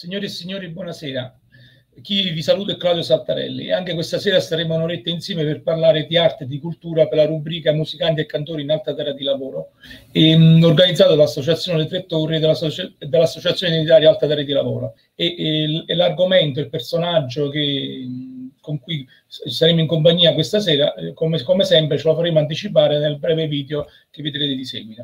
Signore e signori, buonasera. Chi vi saluta è Claudio Saltarelli e anche questa sera staremo un'oretta insieme per parlare di arte e di cultura per la rubrica Musicanti e Cantori in Alta Terra di Lavoro, organizzato dall'Associazione Le Tre Torri e dall'Associazione Identitaria Alta Terra di Lavoro. E l'argomento, il personaggio con cui saremo in compagnia questa sera, come sempre, ce lo faremo anticipare nel breve video che vedrete di seguito.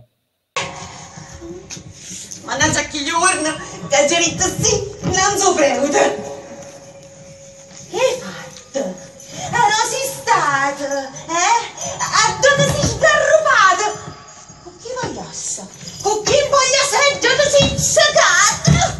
Mannaggia che giorno, che gerito sì, non so premuto. Che hai fatto? Non sei stato, A dove sei sgarrupato? Con chi vogliossa? Con chi vogliossa e dove sei sciagato?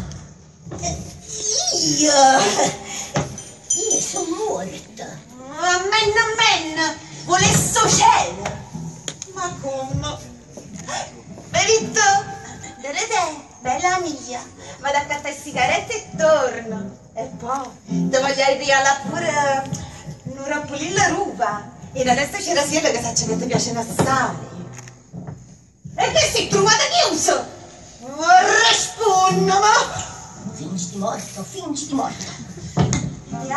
Io sono morta. Amen, volesso cielo. Ma come? Verito? Delle te, bella mia, vado a cattare sigarette e torno. E poi, ti voglio regalare pure una pulilla ruba. E adesso c'era sia che sa che ti piace assai. E che sei trovata chiuso? Rispondo, ma... Fingiti morto. E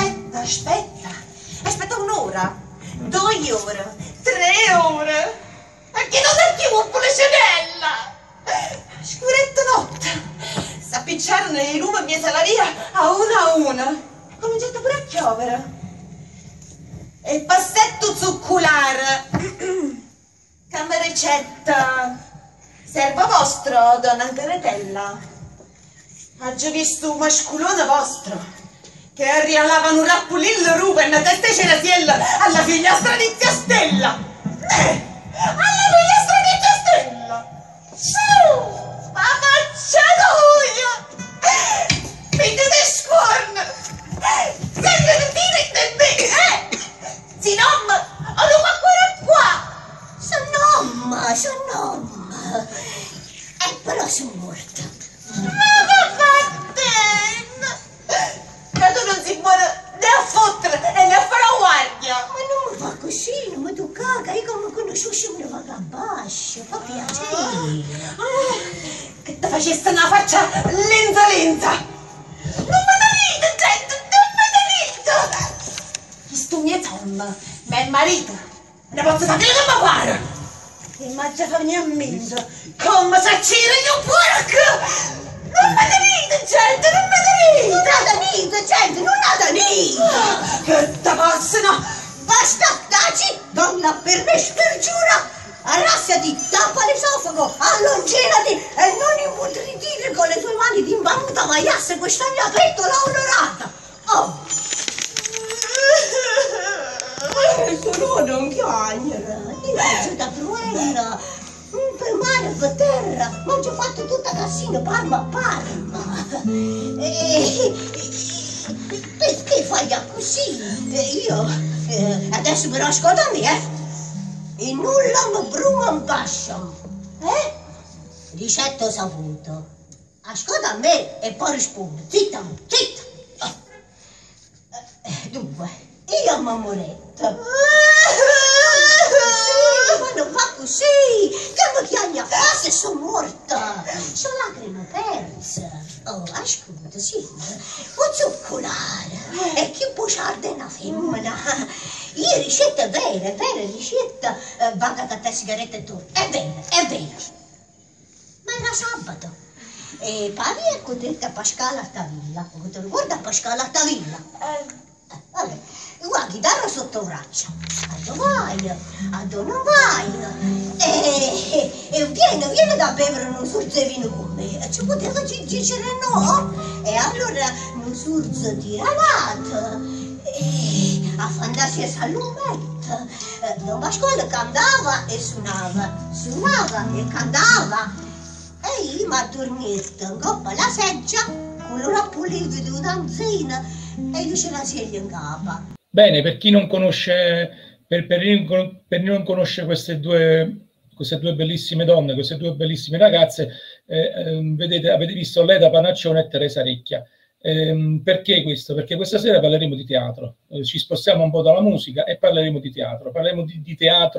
aspetta un'ora, 2 ore, 3 ore. E che non è più un policinella? Scuretta notte, s'appicciarono i lumi mia salaria a una. Cominciate pure a piovere. E il passetto zuccolare. Cambia ricetta. Servo vostro, donna Antonella. Oggi visto un masculone vostro che rialavano un rappulillo ruba e una testa cerasiella alla figliastra di zia Stella. Alla figliastra di zia Stella. Su! Ma faccia noia! Figlia di scorno! Senti di dire di me, Si nom! O non ancora qua! Sono nom! E però sono morta! Ma che fattene! Che tu non si muore né a fottere e né a fare la guardia! Ma non mi fa così, non mi tocca, io come conosco una vagabascia, fa piacere! Che ti facesse una faccia lenza! Non me ne ride, gente, non me ne ride! Questo mio Tom, mio marito, ne posso sapere che mi pare! Immagina fa venire a mente, come se c'era un porco! Non me ne ride, gente, non me ne ride! Non ha da ride, gente, non ha da ride! Che te possono! Basta, taci, donna per me spergiura! Arrassiati, tappa l'esofago, allonginati e non imputridire con le tue mani di imbamuta maiasse questa mia pettola onorata! Oh! Tu non piangere, ti faccio da truella, per mare, per terra, ma ci ho fatto tutta cassina, palma a palma. Perché fai così? Io, adesso però ascoltami, e nulla mi bruma in pascio, Ricetto saputo. Ascolta a me e poi rispondo, zitta. Dunque, io Mamoretta. Sì, ma non fa così, che mi chiami a fa se sono morta, sono lacrime perse. Oh, ascolta, sì, può zuccolare, e chi può ciarda una femmina. Io ricetta vera ricetta, vado a cattare sigarette e tu. È vero. Ma era sabato. E parli e codetta a Pascale Altavilla. Ti ricorda Pascale Altavilla? Vabbè, guarda, chitarra sotto braccio. A dove non vai? E vieni da bere un sorso di vino con me. Ci poteva dicere no? E allora un sorso di ralato. E a fantasia salumetta. Don Pasquale cantava e suonava e cantava. E io mi addormento in coppa alla seggia con l'ora pulita di una danzina e io ce la sedia in capa. Bene, per chi non conosce, per chi non conosce queste due bellissime donne, queste due bellissime ragazze, avete visto Leda Panaccione e Teresa Recchia. Perché questo? Perché questa sera parleremo di teatro, ci spostiamo un po' dalla musica e parleremo di teatro. Parleremo di teatro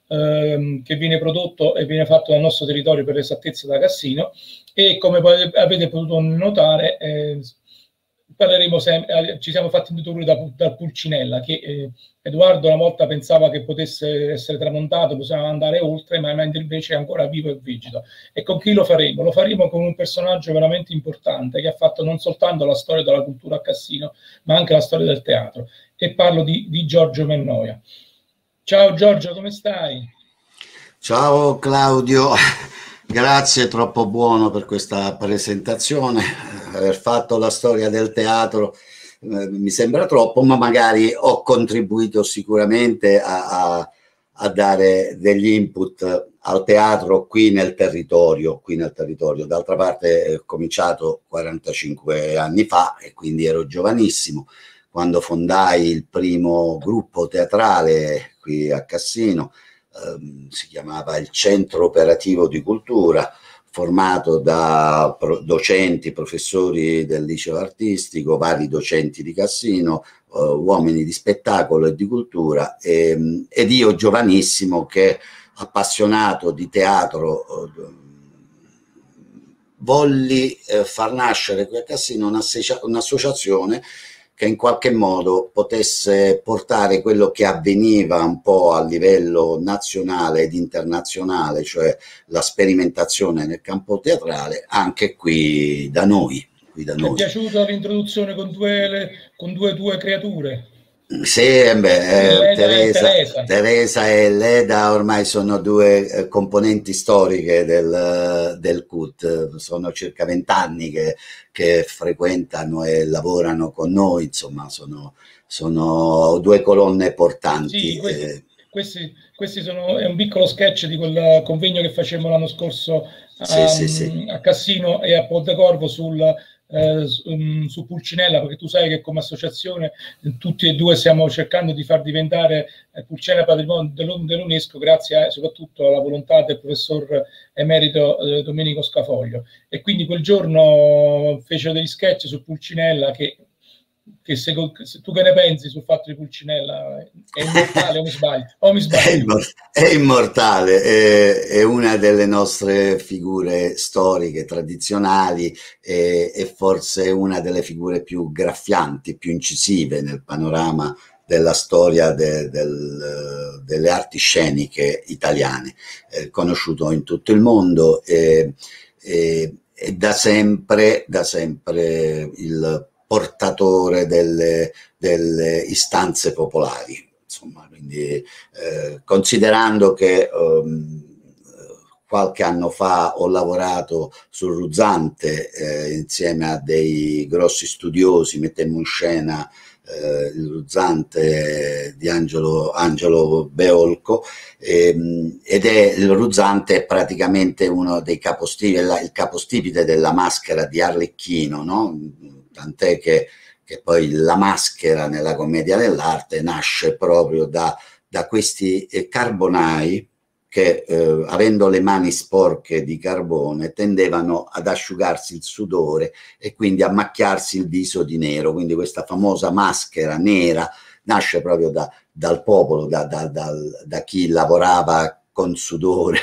che viene prodotto e viene fatto dal nostro territorio, per l'esattezza da Cassino, e come poi avete potuto notare parleremo sempre, ci siamo fatti introdurre dal Pulcinella, che Edoardo una volta pensava che potesse essere tramontato, possiamo andare oltre, ma invece è ancora vivo e vegeto. E con chi lo faremo? Lo faremo con un personaggio veramente importante che ha fatto non soltanto la storia della cultura a Cassino, ma anche la storia del teatro. E parlo di Giorgio Mennoia. Ciao Giorgio, come stai? Ciao Claudio, grazie, troppo buono per questa presentazione. Aver fatto la storia del teatro mi sembra troppo, ma magari ho contribuito sicuramente a dare degli input al teatro qui nel territorio. D'altra parte ho cominciato 45 anni fa e quindi ero giovanissimo quando fondai il primo gruppo teatrale qui a Cassino. Si chiamava il Centro Operativo di Cultura, formato da docenti, professori del liceo artistico, vari docenti di Cassino, uomini di spettacolo e di cultura, ed io giovanissimo che, appassionato di teatro, volli far nascere qui a Cassino un'associazione che in qualche modo potesse portare quello che avveniva un po' a livello nazionale ed internazionale, cioè la sperimentazione nel campo teatrale, anche qui da noi. Ti è piaciuta l'introduzione con due tue creature? Sì, Teresa e Leda ormai sono due componenti storiche del CUT, sono circa 20 anni che frequentano e lavorano con noi, insomma sono due colonne portanti. Sì, questi è un piccolo sketch di quel convegno che facemmo l'anno scorso a Cassino e a Pontecorvo su Pulcinella, perché tu sai che come associazione tutti e due stiamo cercando di far diventare Pulcinella patrimonio dell'UNESCO, grazie soprattutto alla volontà del professor emerito Domenico Scafoglio. E quindi quel giorno fecero degli sketch su Pulcinella che tu che ne pensi sul fatto di Pulcinella? È immortale o mi sbaglio? È immortale, è una delle nostre figure storiche, tradizionali, e forse una delle figure più graffianti, più incisive nel panorama della storia delle arti sceniche italiane, conosciuto in tutto il mondo e da sempre il portatore delle istanze popolari, insomma, quindi considerando che qualche anno fa ho lavorato sul Ruzzante insieme a dei grossi studiosi, mettemmo in scena il Ruzzante di Angelo Beolco, ed il Ruzzante è praticamente uno dei capostipiti, il capostipite della maschera di Arlecchino, no? Tant'è che poi la maschera nella commedia dell'arte nasce proprio da questi carbonai che, avendo le mani sporche di carbone, tendevano ad asciugarsi il sudore e quindi a macchiarsi il viso di nero. Quindi questa famosa maschera nera nasce proprio dal popolo, da chi lavorava con sudore,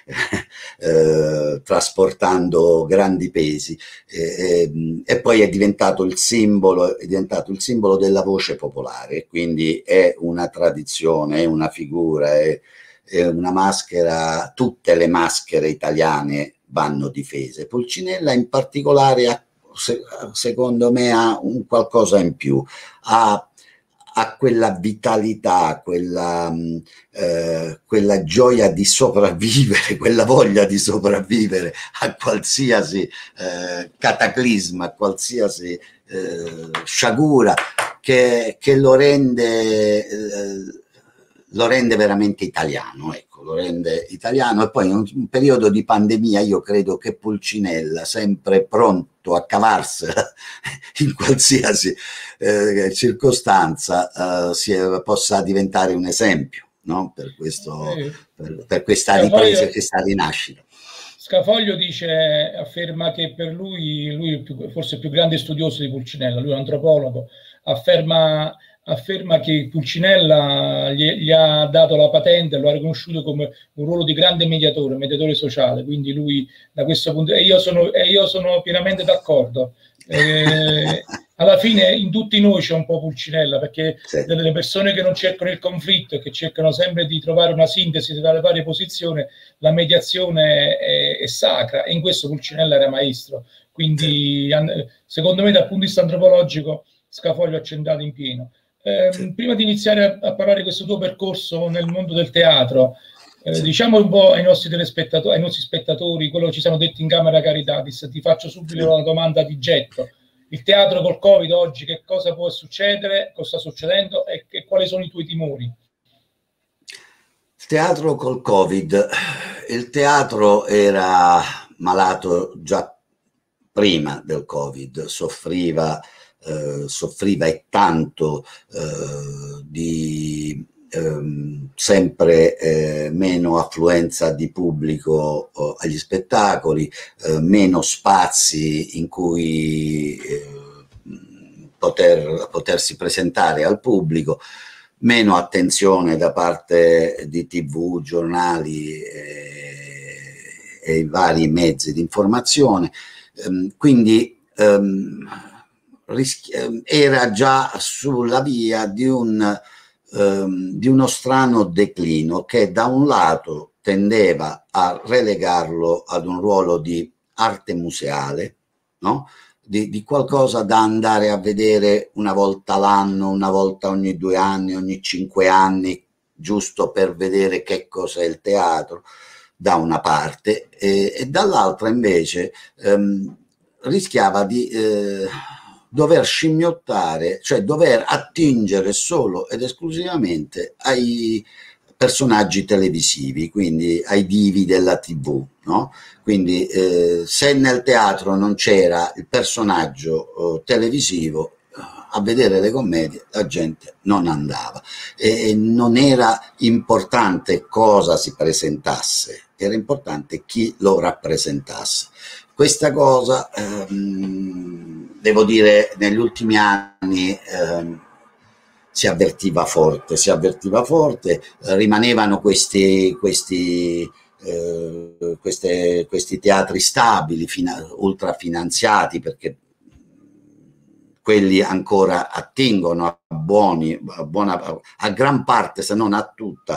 trasportando grandi pesi, e poi è diventato il simbolo della voce popolare. Quindi è una tradizione, è una figura, è una maschera. Tutte le maschere italiane vanno difese. Pulcinella in particolare secondo me ha un qualcosa in più, ha quella vitalità, quella gioia di sopravvivere, quella voglia di sopravvivere a qualsiasi cataclisma, a qualsiasi sciagura, che lo rende veramente italiano, ecco, lo rende italiano. E poi in un periodo di pandemia io credo che Pulcinella, sempre pronto a cavarsela in qualsiasi circostanza, possa diventare un esempio, no? Per questa ripresa, questa rinascita. Scafoglio afferma che per lui è forse il più grande studioso di Pulcinella, lui è un antropologo, afferma afferma che Pulcinella gli ha dato la patente, lo ha riconosciuto come un ruolo di grande mediatore sociale, quindi lui da questo punto, e io sono pienamente d'accordo. Alla fine in tutti noi c'è un po' Pulcinella, perché sì, delle persone che non cercano il conflitto e che cercano sempre di trovare una sintesi tra le varie posizioni, la mediazione è sacra, e in questo Pulcinella era maestro. Quindi secondo me dal punto di vista antropologico Scafoglio ha centrato in pieno. sì. Prima di iniziare a parlare di questo tuo percorso nel mondo del teatro, diciamo un po' ai nostri telespettatori, ai nostri spettatori, quello che ci siamo detti in camera Caritatis. Ti faccio subito una domanda di getto. Il teatro col Covid oggi, che cosa può succedere, cosa sta succedendo e quali sono i tuoi timori? Il teatro col Covid. Il teatro era malato già prima del Covid, soffriva e tanto di sempre meno affluenza di pubblico agli spettacoli, meno spazi in cui potersi presentare al pubblico, meno attenzione da parte di TV, giornali e i vari mezzi di informazione. Quindi era già sulla via di uno strano declino che da un lato tendeva a relegarlo ad un ruolo di arte museale, no? Di qualcosa da andare a vedere una volta l'anno, una volta ogni 2 anni, ogni 5 anni, giusto per vedere che cos'è il teatro, da una parte, e dall'altra invece rischiava di dover scimmiottare, cioè dover attingere solo ed esclusivamente ai personaggi televisivi, quindi ai divi della TV, no? Quindi se nel teatro non c'era il personaggio televisivo, a vedere le commedie la gente non andava, e non era importante cosa si presentasse, era importante chi lo rappresentasse. Questa cosa, devo dire, negli ultimi anni si avvertiva forte, rimanevano questi teatri stabili, ultrafinanziati, perché quelli ancora attingono a gran parte, se non a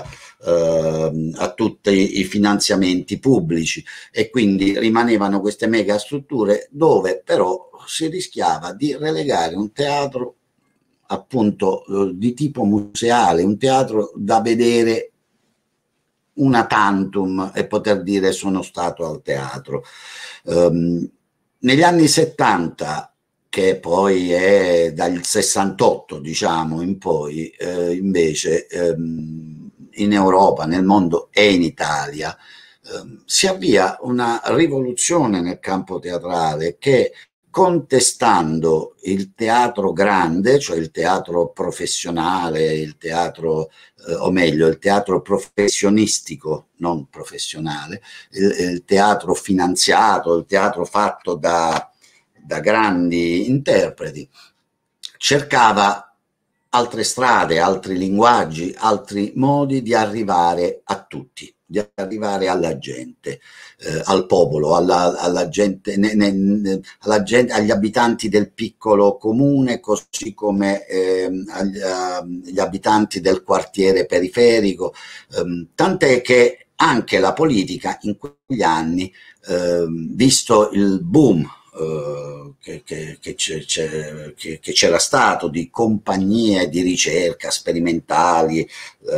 tutti i finanziamenti pubblici, e quindi rimanevano queste mega strutture dove però si rischiava di relegare un teatro appunto di tipo museale, un teatro da vedere una tantum e poter dire sono stato al teatro. Negli anni 70, che poi è dal 68 diciamo in poi, invece in Europa, nel mondo e in Italia si avvia una rivoluzione nel campo teatrale che, contestando il teatro grande, cioè il teatro professionale, il teatro, o meglio, il teatro professionistico, non professionale, il teatro finanziato, il teatro fatto da grandi interpreti, cercava altre strade, altri linguaggi, altri modi di arrivare a tutti, di arrivare alla gente, al popolo, alla gente, agli abitanti del piccolo comune, così come agli abitanti del quartiere periferico, tant'è che anche la politica in quegli anni, visto il boom che c'era stato di compagnie di ricerca sperimentali,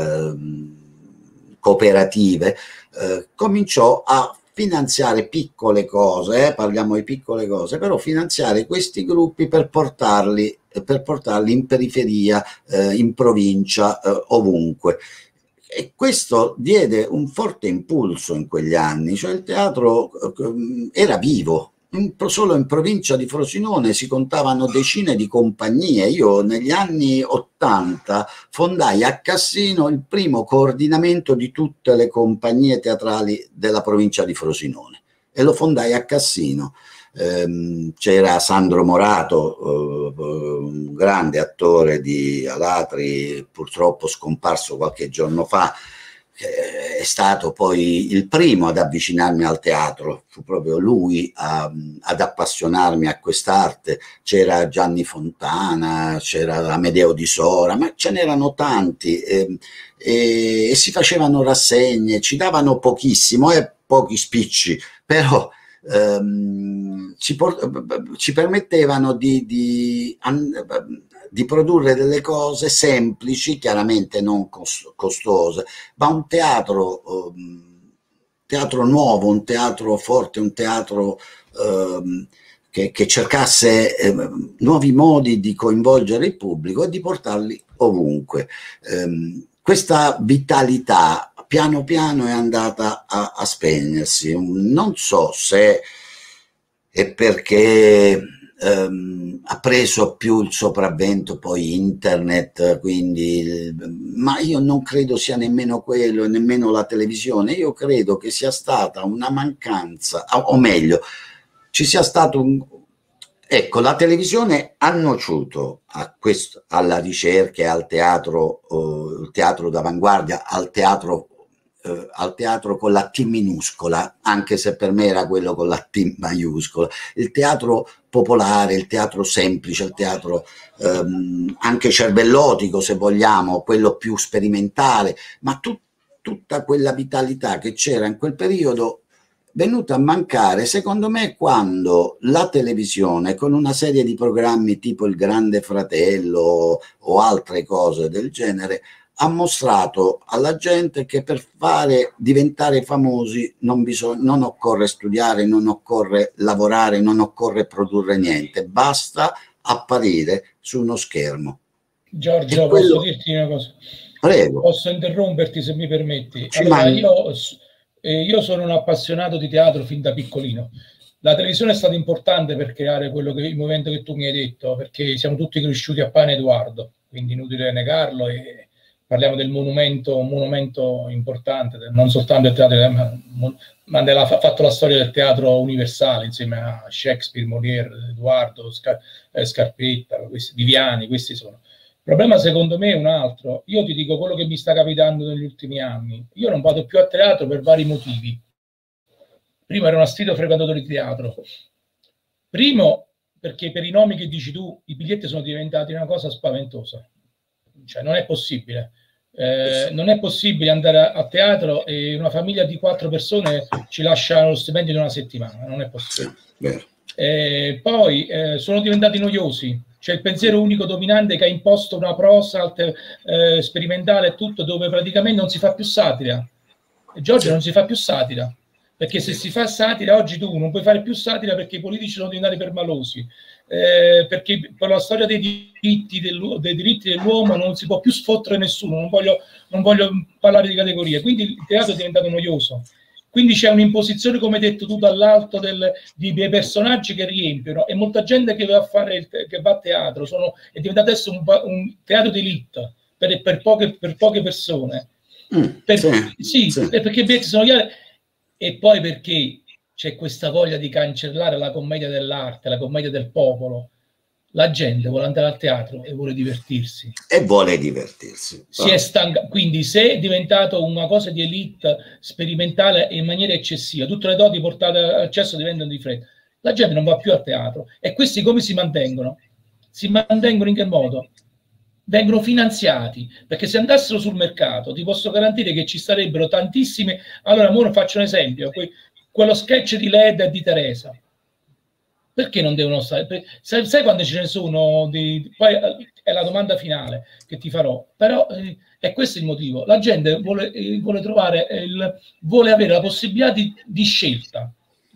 cooperative, cominciò a finanziare piccole cose, parliamo di piccole cose, però finanziare questi gruppi per portarli in periferia, in provincia, ovunque. E questo diede un forte impulso in quegli anni, cioè il teatro era vivo. Solo in provincia di Frosinone si contavano decine di compagnie. Io negli anni 80 fondai a Cassino il primo coordinamento di tutte le compagnie teatrali della provincia di Frosinone, e lo fondai a Cassino. c'era Sandro Morato, un grande attore di Alatri, purtroppo scomparso qualche giorno fa, è stato poi il primo ad avvicinarmi al teatro, fu proprio lui ad appassionarmi a quest'arte. C'era Gianni Fontana, c'era Amedeo Di Sora, ma ce n'erano tanti, e si facevano rassegne, ci davano pochissimo e pochi spicci, però ci permettevano di produrre delle cose semplici, chiaramente non costose, ma un teatro nuovo, un teatro forte, un teatro che cercasse nuovi modi di coinvolgere il pubblico e di portarli ovunque. Questa vitalità piano piano è andata a spegnersi. Non so se è perché ha preso più il sopravvento poi internet, quindi, ma io non credo sia nemmeno quello e nemmeno la televisione. Io credo che sia stata una mancanza, o meglio, ci sia stato ecco, la televisione ha nociuto alla ricerca e al teatro, il teatro d'avanguardia, al teatro con la T minuscola, anche se per me era quello con la T maiuscola, il teatro popolare, il teatro semplice, il teatro anche cervellotico, se vogliamo, quello più sperimentale, ma tutta quella vitalità che c'era in quel periodo venuta a mancare, secondo me, quando la televisione, con una serie di programmi tipo Il Grande Fratello o altre cose del genere, ha mostrato alla gente che per diventare famosi non occorre studiare, non occorre lavorare, non occorre produrre niente, basta apparire su uno schermo. Giorgio, posso dirti una cosa? Prego. Posso interromperti, se mi permetti? Allora, io sono un appassionato di teatro fin da piccolino. La televisione è stata importante per creare il movimento che tu mi hai detto, perché siamo tutti cresciuti a Pane Edoardo, quindi inutile negarlo, e parliamo del un monumento importante, non soltanto del teatro, ma ha fatto la storia del teatro universale insieme a Shakespeare, Molière, Edoardo, Scarpetta, Viviani, questi sono. Il problema secondo me è un altro. Io ti dico quello che mi sta capitando negli ultimi anni. Io non vado più a teatro per vari motivi. Prima ero un assiduo frequentatore di teatro. Primo, perché per i nomi che dici tu, i biglietti sono diventati una cosa spaventosa. Cioè, non è possibile. Non è possibile andare a teatro e una famiglia di 4 persone ci lascia lo stipendio di una settimana. Non è possibile. Poi sono diventati noiosi. C'è il pensiero unico dominante che ha imposto una prosa sperimentale e tutto, dove praticamente non si fa più satira. E Giorgio non si fa più satira, perché se si fa satira oggi tu non puoi fare più satira perché i politici sono diventati permalosi, perché per la storia dei diritti dell'uomo non si può più sfottere nessuno, non voglio parlare di categorie, quindi il teatro è diventato noioso. Quindi c'è un'imposizione, come hai detto tu, dall'alto di personaggi che riempiono, e molta gente che va a teatro è diventato adesso un teatro di elite per poche persone. Sì, perché i biglietti sono chiari, e poi perché c'è questa voglia di cancellare la commedia dell'arte, la commedia del popolo. La gente vuole andare al teatro e vuole divertirsi. Si è stanca. Quindi se è diventato una cosa di elite sperimentale in maniera eccessiva, tutte le doti portate all'eccesso diventano di fretta, la gente non va più a teatro. E questi come si mantengono? Si mantengono in che modo? Vengono finanziati, perché se andassero sul mercato ti posso garantire che ci sarebbero tantissime. Allora, ora faccio un esempio, quello sketch di Led e di Teresa. Perché non devono stare? Sai quante ce ne sono? Poi è la domanda finale che ti farò. Però è questo il motivo. La gente vuole avere la possibilità di scelta.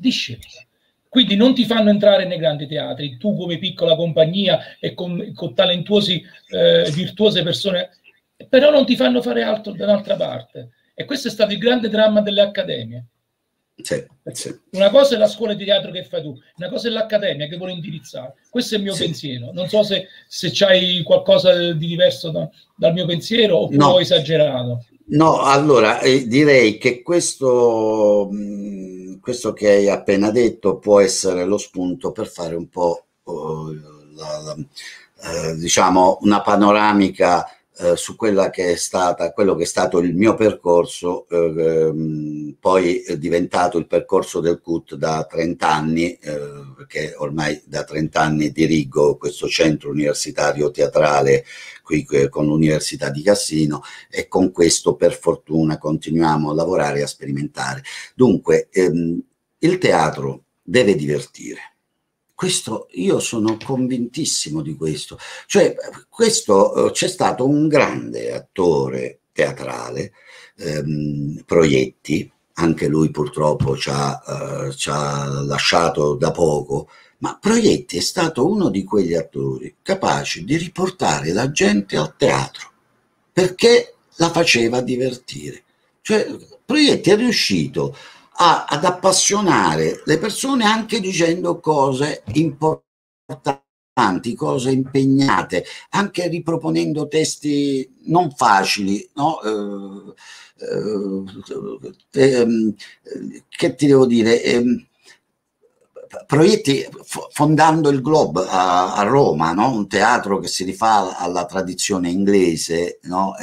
Quindi non ti fanno entrare nei grandi teatri. Tu come piccola compagnia e con talentuosi, virtuose persone, però non ti fanno fare altro da un'altra parte. E questo è stato il grande dramma delle accademie. Sì. Una cosa è la scuola di teatro che fai tu, una cosa è l'accademia che vuole indirizzare. Questo è il mio pensiero. Non so se c'hai qualcosa di diverso dal mio pensiero oppure ho esagerato. No, allora direi che questo questo che hai appena detto può essere lo spunto per fare un po' diciamo una panoramica su quella che è stata, quello che è stato il mio percorso, poi è diventato il percorso del CUT da 30 anni, perché ormai da 30 anni dirigo questo centro universitario teatrale qui con l'Università di Cassino, e con questo per fortuna continuiamo a lavorare e a sperimentare. Dunque, il teatro deve divertire. Questo, io sono convintissimo di questo. Cioè, questo c'è stato un grande attore teatrale, Proietti, anche lui purtroppo ci ha lasciato da poco, ma Proietti è stato uno di quegli attori capaci di riportare la gente al teatro, perché la faceva divertire. Cioè, Proietti è riuscito ad appassionare le persone anche dicendo cose importanti, cose impegnate, anche riproponendo testi non facili, no? Che ti devo dire? Proietti fondando il Globe a Roma, no? Un teatro che si rifà alla tradizione inglese, no?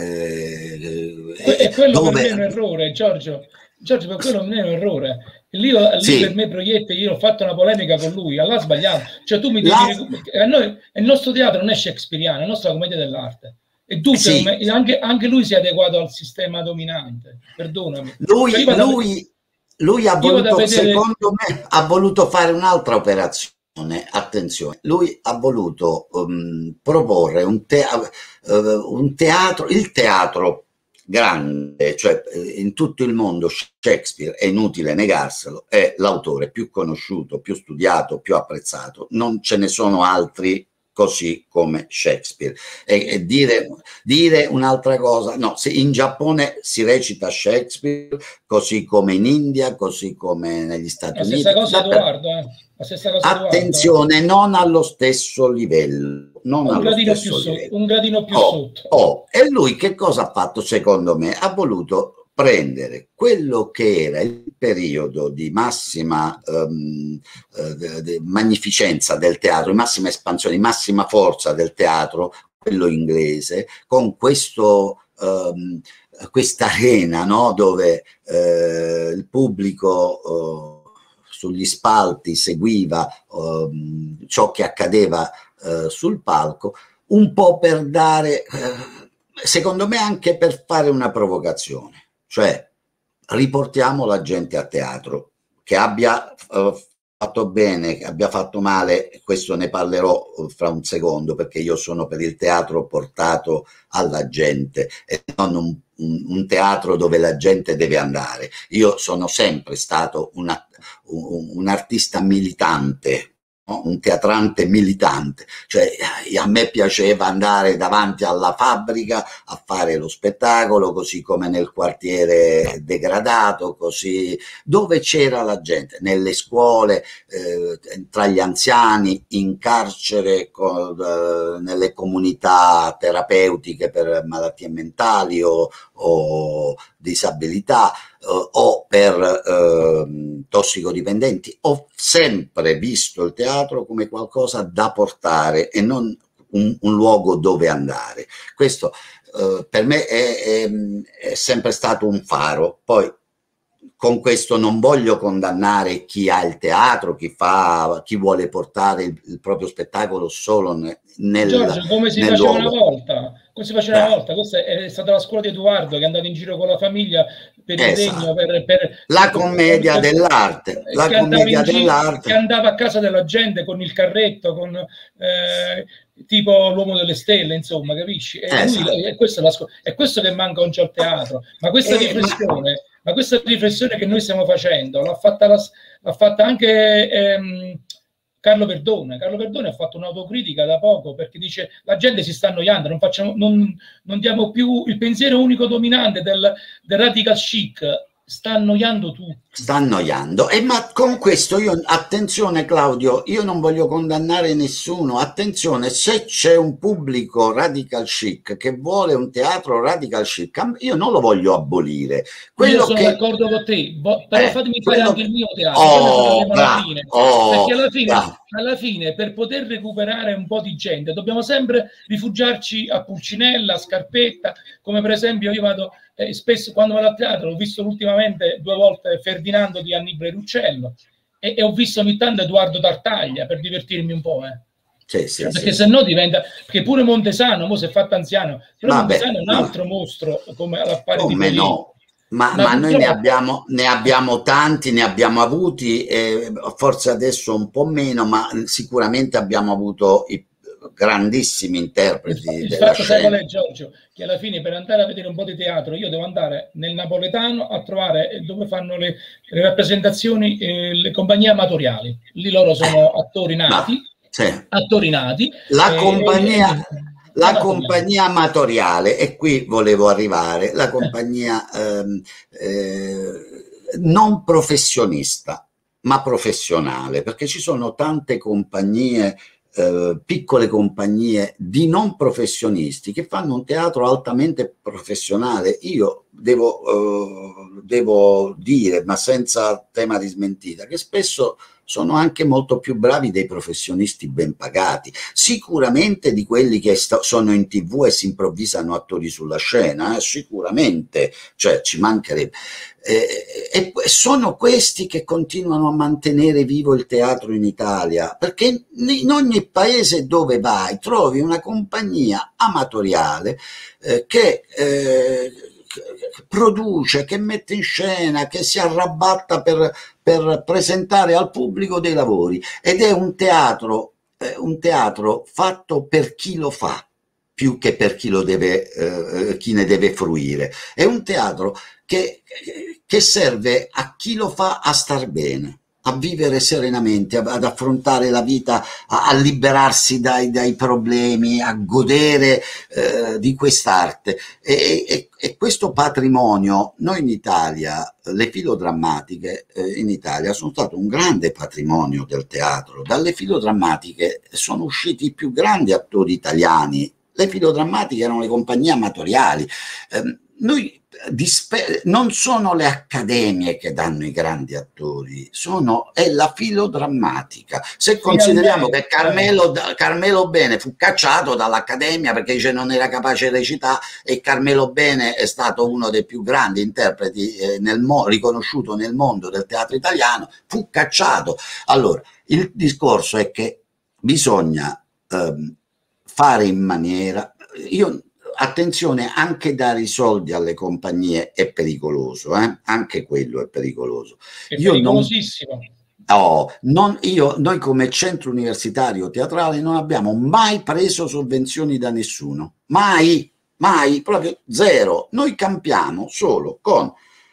E quello per me è un errore, Giorgio, per quello non è un errore. Lì sì. Per me Proietti, io ho fatto una polemica con lui, allora sbagliato. Cioè tu mi dici, a noi, il nostro teatro non è shakespeariano, è la nostra commedia dell'arte. E tu, sì. Anche lui si è adeguato al sistema dominante, perdonami. Lui ha voluto, secondo me, ha voluto fare un'altra operazione. Attenzione, lui ha voluto proporre un teatro, il teatro grande, cioè in tutto il mondo Shakespeare, è inutile negarselo, è l'autore più conosciuto, più studiato, più apprezzato, non ce ne sono altri così come Shakespeare. E dire un'altra cosa, no, in Giappone si recita Shakespeare, così come in India, così come negli Stati Uniti. La stessa cosa Edoardo, la stessa cosa attenzione, Edoardo. Non allo stesso livello. Un gradino più sotto. E lui che cosa ha fatto, secondo me? Ha voluto prendere quello che era il periodo di massima magnificenza del teatro, di massima espansione, di massima forza del teatro, quello inglese, con questa arena, no? Dove il pubblico sugli spalti seguiva ciò che accadeva sul palco, un po' per dare, secondo me anche per fare una provocazione. Cioè, riportiamo la gente a teatro, che abbia fatto bene, che abbia fatto male, questo ne parlerò fra un secondo, perché io sono per il teatro portato alla gente e non un teatro dove la gente deve andare. Io sono sempre stato un artista militante, un teatrante militante, cioè a me piaceva andare davanti alla fabbrica a fare lo spettacolo, così come nel quartiere degradato, così dove c'era la gente, nelle scuole, tra gli anziani, in carcere, nelle comunità terapeutiche per malattie mentali o disabilità, o per tossicodipendenti. Ho sempre visto il teatro come qualcosa da portare e non un luogo dove andare. Questo per me è sempre stato un faro. Poi con questo non voglio condannare chi ha il teatro, chi vuole portare il proprio spettacolo solo Giorgio, come si faceva una volta. Questa è stata la scuola di Edoardo, che è andato in giro con la famiglia per il regno, la commedia dell'arte, che andava a casa della gente con il carretto, con tipo l'uomo delle stelle, insomma, capisci? E è questo che manca oggi al teatro. Ma questa riflessione che noi stiamo facendo l'ha fatta anche Carlo Verdone. Carlo Verdone ha fatto un'autocritica da poco, perché dice: la gente si sta annoiando, non diamo più il pensiero unico dominante del radical chic, sta annoiando tutti. sta annoiando. Ma con questo io, attenzione Claudio, io non voglio condannare nessuno, attenzione, se c'è un pubblico radical chic che vuole un teatro radical chic, io non lo voglio abolire. Io sono d'accordo con te, però fatemi fare anche il mio teatro, poi ne parleremo alla fine, perché alla fine per poter recuperare un po' di gente dobbiamo sempre rifugiarci a Pulcinella, a Scarpetta, come per esempio io vado spesso quando vado al teatro, ho visto ultimamente 2 volte Ferdinando di Annibale Ruccello e ho visto ogni tanto Edoardo Tartaglia per divertirmi un po'. Sì, perché se no diventa, perché pure Montesano mo si è fatto anziano, però Montesano è un altro mostro come alla pari di Polini. No. Ma noi ne abbiamo tanti, ne abbiamo avuti, forse adesso un po' meno, ma sicuramente abbiamo avuto i grandissimi interpreti il della fatto, sai qual è, Giorgio? Che alla fine per andare a vedere un po' di teatro io devo andare nel napoletano a trovare dove fanno le rappresentazioni le compagnie amatoriali. Lì loro sono attori nati, attori nati. La compagnia amatoriale, e qui volevo arrivare, la compagnia non professionista, ma professionale, perché ci sono tante compagnie, piccole compagnie di non professionisti che fanno un teatro altamente professionale. Io devo dire, ma senza tema di smentita, che spesso sono anche molto più bravi dei professionisti ben pagati, sicuramente di quelli che sono in TV e si improvvisano attori sulla scena, sicuramente, cioè ci mancherebbe. E sono questi che continuano a mantenere vivo il teatro in Italia, perché in ogni paese dove vai trovi una compagnia amatoriale che produce, che mette in scena, che si arrabatta per presentare al pubblico dei lavori, ed è un teatro fatto per chi lo fa più che per chi lo deve, chi ne deve fruire. È un teatro che serve a chi lo fa a star bene, a vivere serenamente, ad affrontare la vita, a liberarsi dai problemi, a godere di quest'arte. E questo patrimonio, noi in Italia, le filodrammatiche in Italia sono stato un grande patrimonio del teatro. Dalle filodrammatiche sono usciti i più grandi attori italiani. Le filodrammatiche erano le compagnie amatoriali. Non sono le accademie che danno i grandi attori, è la filodrammatica. Se consideriamo che Carmelo Bene fu cacciato dall'accademia perché dice non era capace di recitare, e Carmelo Bene è stato uno dei più grandi interpreti riconosciuto nel mondo del teatro italiano, fu cacciato. Allora, il discorso è che bisogna fare in maniera... Attenzione, anche dare i soldi alle compagnie è pericoloso, anche quello è pericoloso. È pericolosissimo. Noi come centro universitario teatrale non abbiamo mai preso sovvenzioni da nessuno, mai, proprio zero. Noi campiamo solo con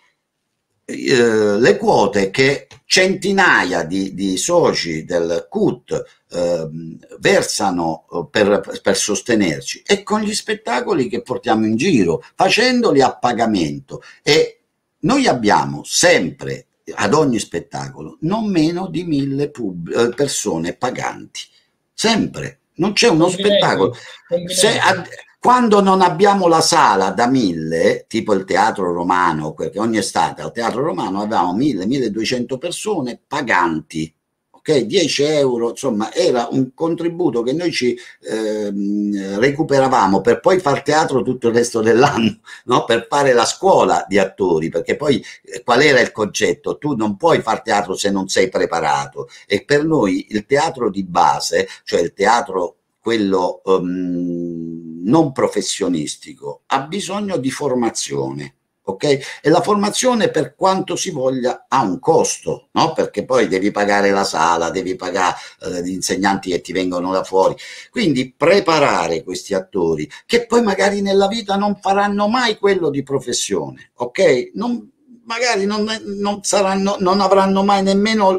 le quote che centinaia di soci del CUT versano per sostenerci, e con gli spettacoli che portiamo in giro, facendoli a pagamento. E noi abbiamo sempre, ad ogni spettacolo, non meno di 1000 persone paganti, sempre. Non c'è uno spettacolo. Quando non abbiamo la sala da 1000, tipo il Teatro Romano, perché ogni estate al Teatro Romano avevamo 1000-1200 persone paganti, ok? 10 euro, insomma, era un contributo che noi ci recuperavamo per poi far teatro tutto il resto dell'anno, no? Per fare la scuola di attori, perché poi qual era il concetto? Tu non puoi far teatro se non sei preparato, e per noi il teatro di base, cioè il teatro quello non professionistico, ha bisogno di formazione, ok? E la formazione, per quanto si voglia, ha un costo, no? Perché poi devi pagare la sala, devi pagare gli insegnanti che ti vengono da fuori. Quindi preparare questi attori, che poi magari nella vita non faranno mai quello di professione, ok? Magari non avranno mai nemmeno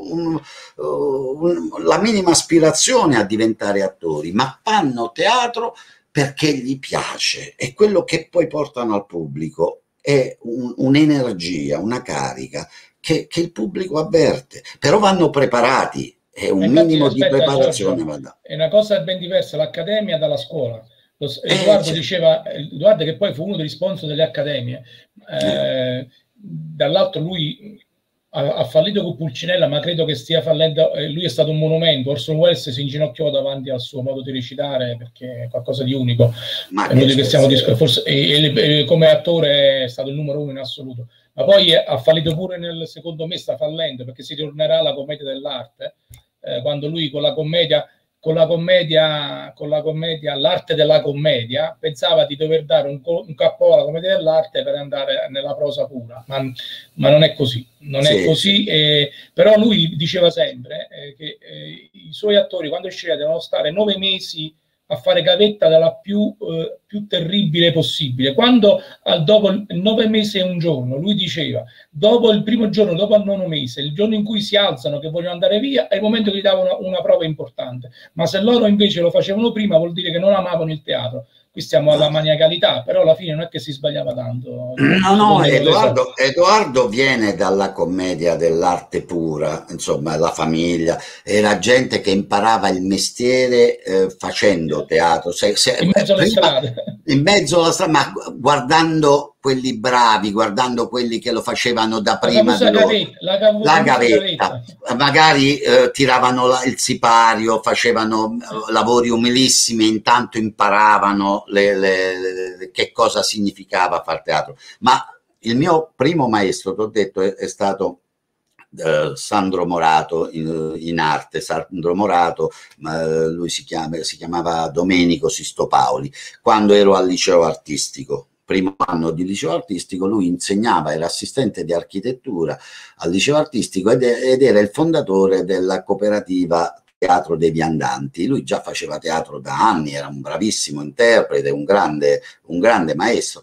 la minima aspirazione a diventare attori, ma fanno teatro perché gli piace, e quello che poi portano al pubblico è un'energia, una carica che il pubblico avverte, però vanno preparati, è un minimo di preparazione. Giorgio, è una cosa ben diversa l'accademia dalla scuola. Edoardo diceva, Edoardo che poi fu uno degli sponsor delle accademie, dall'altro lui ha fallito con Pulcinella, ma credo che stia fallendo, lui è stato un monumento. Orson Welles si inginocchiò davanti al suo modo di recitare perché è qualcosa di unico. Ma che stiamo forse, come attore è stato il numero 1 in assoluto, ma poi ha fallito pure secondo me sta fallendo, perché si tornerà alla commedia dell'arte, quando lui con la commedia l'arte della commedia pensava di dover dare un capo alla commedia dell'arte per andare nella prosa pura, ma non è così, è così. Però lui diceva sempre che i suoi attori quando uscivano devono stare 9 mesi a fare gavetta dalla più terribile possibile. Quando dopo 9 mesi e un giorno, lui diceva, dopo il primo giorno, dopo il 9° mese, il giorno in cui si alzano che vogliono andare via, è il momento che gli davano una prova importante. Ma se loro invece lo facevano prima, vuol dire che non amavano il teatro. Qui stiamo alla maniacalità, però alla fine non è che si sbagliava tanto. No, Edoardo viene dalla commedia dell'arte pura, insomma, la famiglia, era gente che imparava il mestiere facendo teatro. In mezzo alle strade. In mezzo alla strada, ma guardando quelli bravi, guardando quelli che lo facevano da prima di loro. La gavetta. Magari tiravano il sipario, facevano lavori umilissimi, intanto imparavano che cosa significava far teatro. Ma il mio primo maestro, ti ho detto, è stato Sandro Morato in arte. Sandro Morato, lui si chiamava Domenico Sisto Paoli. Quando ero al liceo artistico, primo anno di liceo artistico, lui insegnava, era assistente di architettura al liceo artistico ed era il fondatore della cooperativa Teatro dei Viandanti. Lui già faceva teatro da anni, era un bravissimo interprete, un grande maestro.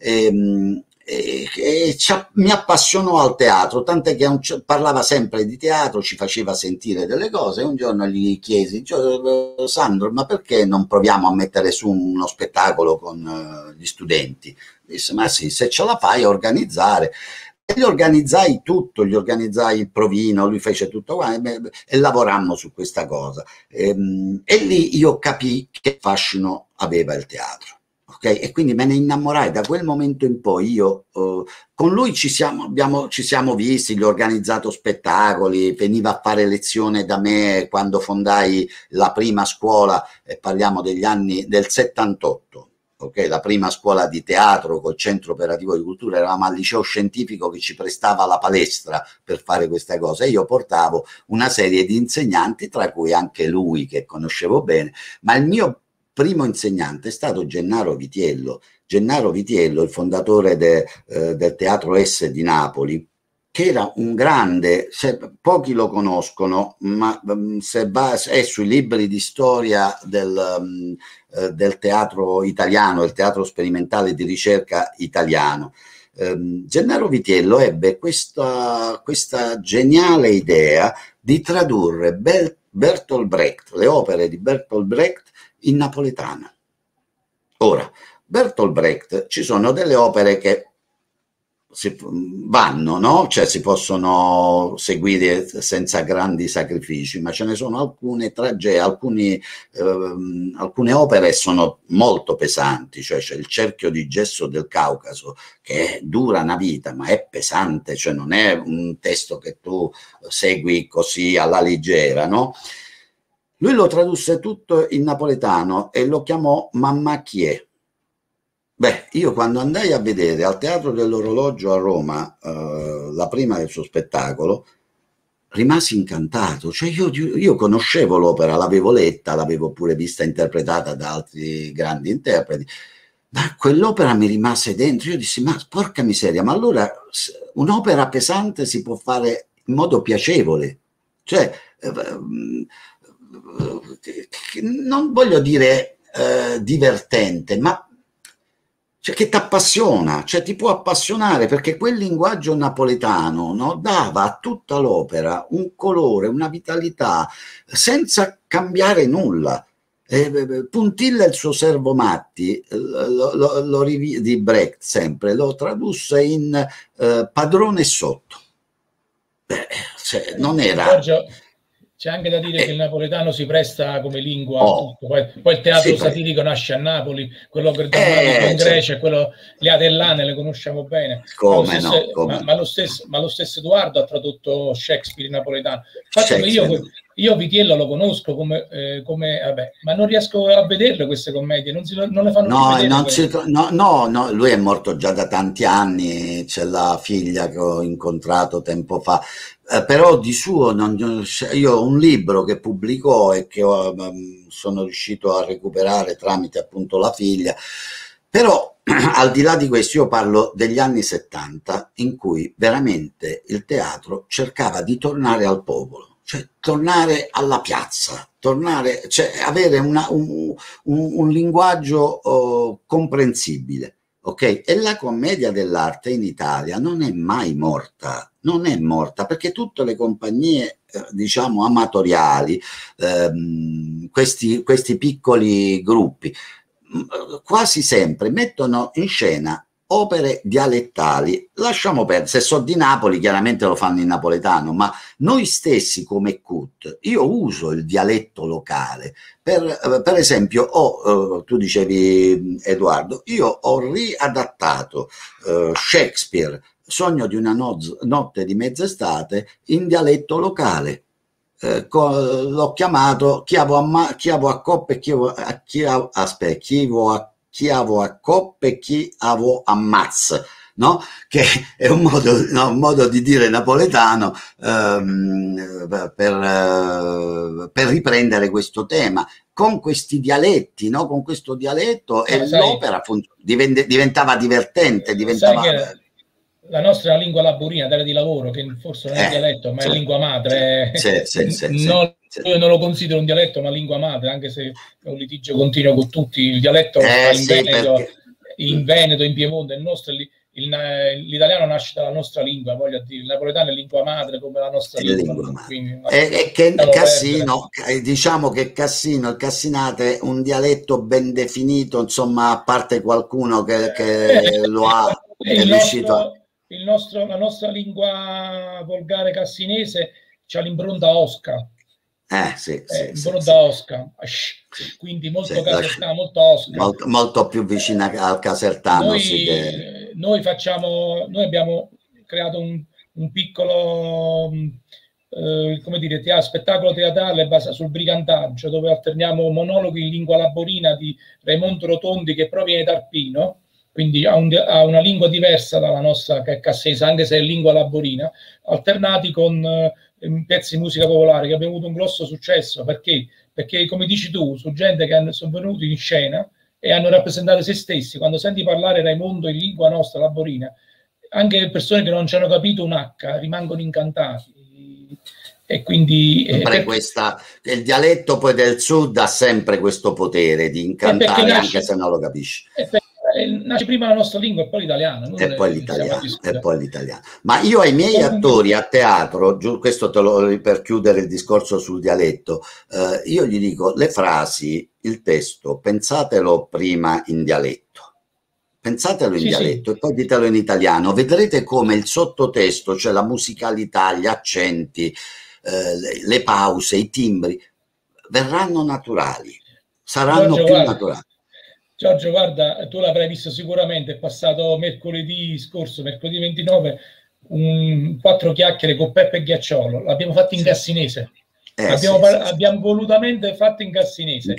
Mi appassionò al teatro, tant'è che parlava sempre di teatro, ci faceva sentire delle cose. Un giorno gli chiesi, Sandro, ma perché non proviamo a mettere su uno spettacolo con gli studenti? Disse, ma sì, se ce la fai a organizzare. E gli organizzai tutto, gli organizzai il provino, lui fece tutto e lavorammo su questa cosa. E lì io capii che fascino aveva il teatro. Okay? E quindi me ne innamorai. Da quel momento in poi io con lui ci siamo visti, gli ho organizzato spettacoli, veniva a fare lezione da me quando fondai la prima scuola, e parliamo degli anni del 78. Okay, la prima scuola di teatro col centro operativo di cultura, eravamo al liceo scientifico che ci prestava la palestra per fare questa cosa. Io portavo una serie di insegnanti, tra cui anche lui che conoscevo bene, ma il mio primo insegnante è stato Gennaro Vitiello. Gennaro Vitiello, il fondatore del Teatro S di Napoli, che era un grande, pochi lo conoscono, ma è sui libri di storia del teatro italiano, del teatro sperimentale di ricerca italiano. Gennaro Vitiello ebbe questa geniale idea di tradurre Bertolt Brecht, le opere di Bertolt Brecht in napoletano. Ora, Bertolt Brecht, ci sono delle opere che vanno, no? Cioè si possono seguire senza grandi sacrifici, ma ce ne sono alcune tragedie, alcune opere sono molto pesanti, cioè c'è il Cerchio di gesso del Caucaso che dura una vita, ma è pesante, cioè non è un testo che tu segui così alla leggera, no? Lui lo tradusse tutto in napoletano e lo chiamò Mamma chi è? Beh, io quando andai a vedere al Teatro dell'Orologio a Roma la prima del suo spettacolo, rimasi incantato. Cioè io conoscevo l'opera, l'avevo letta, l'avevo pure vista interpretata da altri grandi interpreti, ma quell'opera mi rimase dentro. Io dissi, ma porca miseria, ma allora un'opera pesante si può fare in modo piacevole. Cioè, non voglio dire divertente, ma cioè, che ti appassiona, cioè ti può appassionare, perché quel linguaggio napoletano, no, dava a tutta l'opera un colore, una vitalità, senza cambiare nulla. Puntilla il suo Servo Matti, di Brecht sempre, lo tradusse in Padrone e Sotto. Cioè, non era... Giorgio, c'è anche da dire che il napoletano si presta come lingua a tutto. Poi il teatro satirico nasce a Napoli, quello drammatico in Grecia, quello, le Adellane le conosciamo bene. Ma lo stesso Edoardo ha tradotto Shakespeare in napoletano. Infatti io Vitiello lo conosco come vabbè, ma non riesco a vederle queste commedie, non le fanno più vedere. No, lui è morto già da tanti anni, c'è la figlia che ho incontrato tempo fa. Però di suo io ho un libro che pubblicò e che sono riuscito a recuperare tramite appunto la figlia, però al di là di questo io parlo degli anni 70 in cui veramente il teatro cercava di tornare al popolo, cioè tornare alla piazza, cioè avere un linguaggio comprensibile. Ok, e la commedia dell'arte in Italia non è mai morta, non è morta, perché tutte le compagnie, diciamo, amatoriali, questi piccoli gruppi, quasi sempre mettono in scena opere dialettali. Lasciamo perdere, se so di Napoli chiaramente lo fanno in napoletano, ma noi stessi come CUT, io uso il dialetto locale. Per esempio, tu dicevi Edoardo, io ho riadattato Shakespeare, Sogno di una notte di mezz'estate, in dialetto locale. L'ho chiamato Chiavo a coppe, Chiavo a coppe, Chiavo a mazz, no? Che è un modo di dire napoletano per riprendere questo tema con questi dialetti, no? Con questo dialetto, e l'opera diventava divertente, diventava... La nostra lingua laburina, terra di lavoro, che forse non è dialetto, ma è lingua madre. Io non lo considero un dialetto, ma lingua madre, anche se è un litigio continuo con tutti. Il dialetto in Veneto, in Piemonte, il nostro, l'italiano nasce dalla nostra lingua, voglio dire, il napoletano è lingua madre come la nostra lingua. E che Cassino, diciamo che Cassino, il Cassinate, un dialetto ben definito, insomma, a parte qualcuno che lo ha riuscito la nostra lingua volgare cassinese c'ha l'impronta osca. Impronta osca. Quindi molto casertano, molto osca. Molto più vicina al casertano. Noi abbiamo creato un piccolo come dire, spettacolo teatrale basato sul brigantaggio, dove alterniamo monologhi in lingua laborina di Raimondo Rotondi, che proviene da Arpino, quindi ha una lingua diversa dalla nostra, che è cassese, anche se è lingua laborina, alternati con pezzi di musica popolare, che abbiamo avuto un grosso successo. Perché come dici tu, su gente che sono venuti in scena e hanno rappresentato se stessi. Quando senti parlare Raimondo in lingua nostra laborina, anche persone che non ci hanno capito un H rimangono incantati. E quindi il dialetto poi del sud ha sempre questo potere di incantare, anche se non lo capisci. Nasce prima la nostra lingua e poi l'italiano. E poi l'italiano. Ma io ai miei attori a teatro, questo per chiudere il discorso sul dialetto, io gli dico le frasi, il testo, pensatelo prima in dialetto. Pensatelo in dialetto e poi ditelo in italiano. Vedrete come il sottotesto, cioè la musicalità, gli accenti, le pause, i timbri, verranno naturali, saranno più naturali. Giorgio, guarda, tu l'avrai visto sicuramente, è passato mercoledì scorso, mercoledì 29, 4 chiacchiere con Peppe Ghiacciolo, l'abbiamo fatto in cassinese, abbiamo volutamente fatto in cassinese.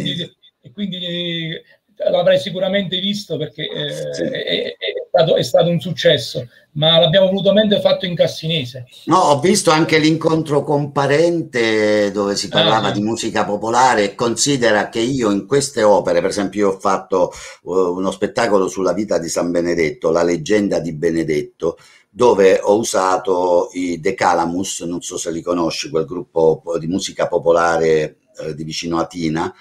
Quindi l'avrai sicuramente visto, perché è stato un successo, ma l'abbiamo volutamente fatto in cassinese. No, ho visto anche l'incontro con Parente, dove si parlava di musica popolare, e considera che io in queste opere, per esempio io ho fatto uno spettacolo sulla vita di San Benedetto, La leggenda di Benedetto, dove ho usato i De Calamus, non so se li conosci, quel gruppo di musica popolare di vicino Atina.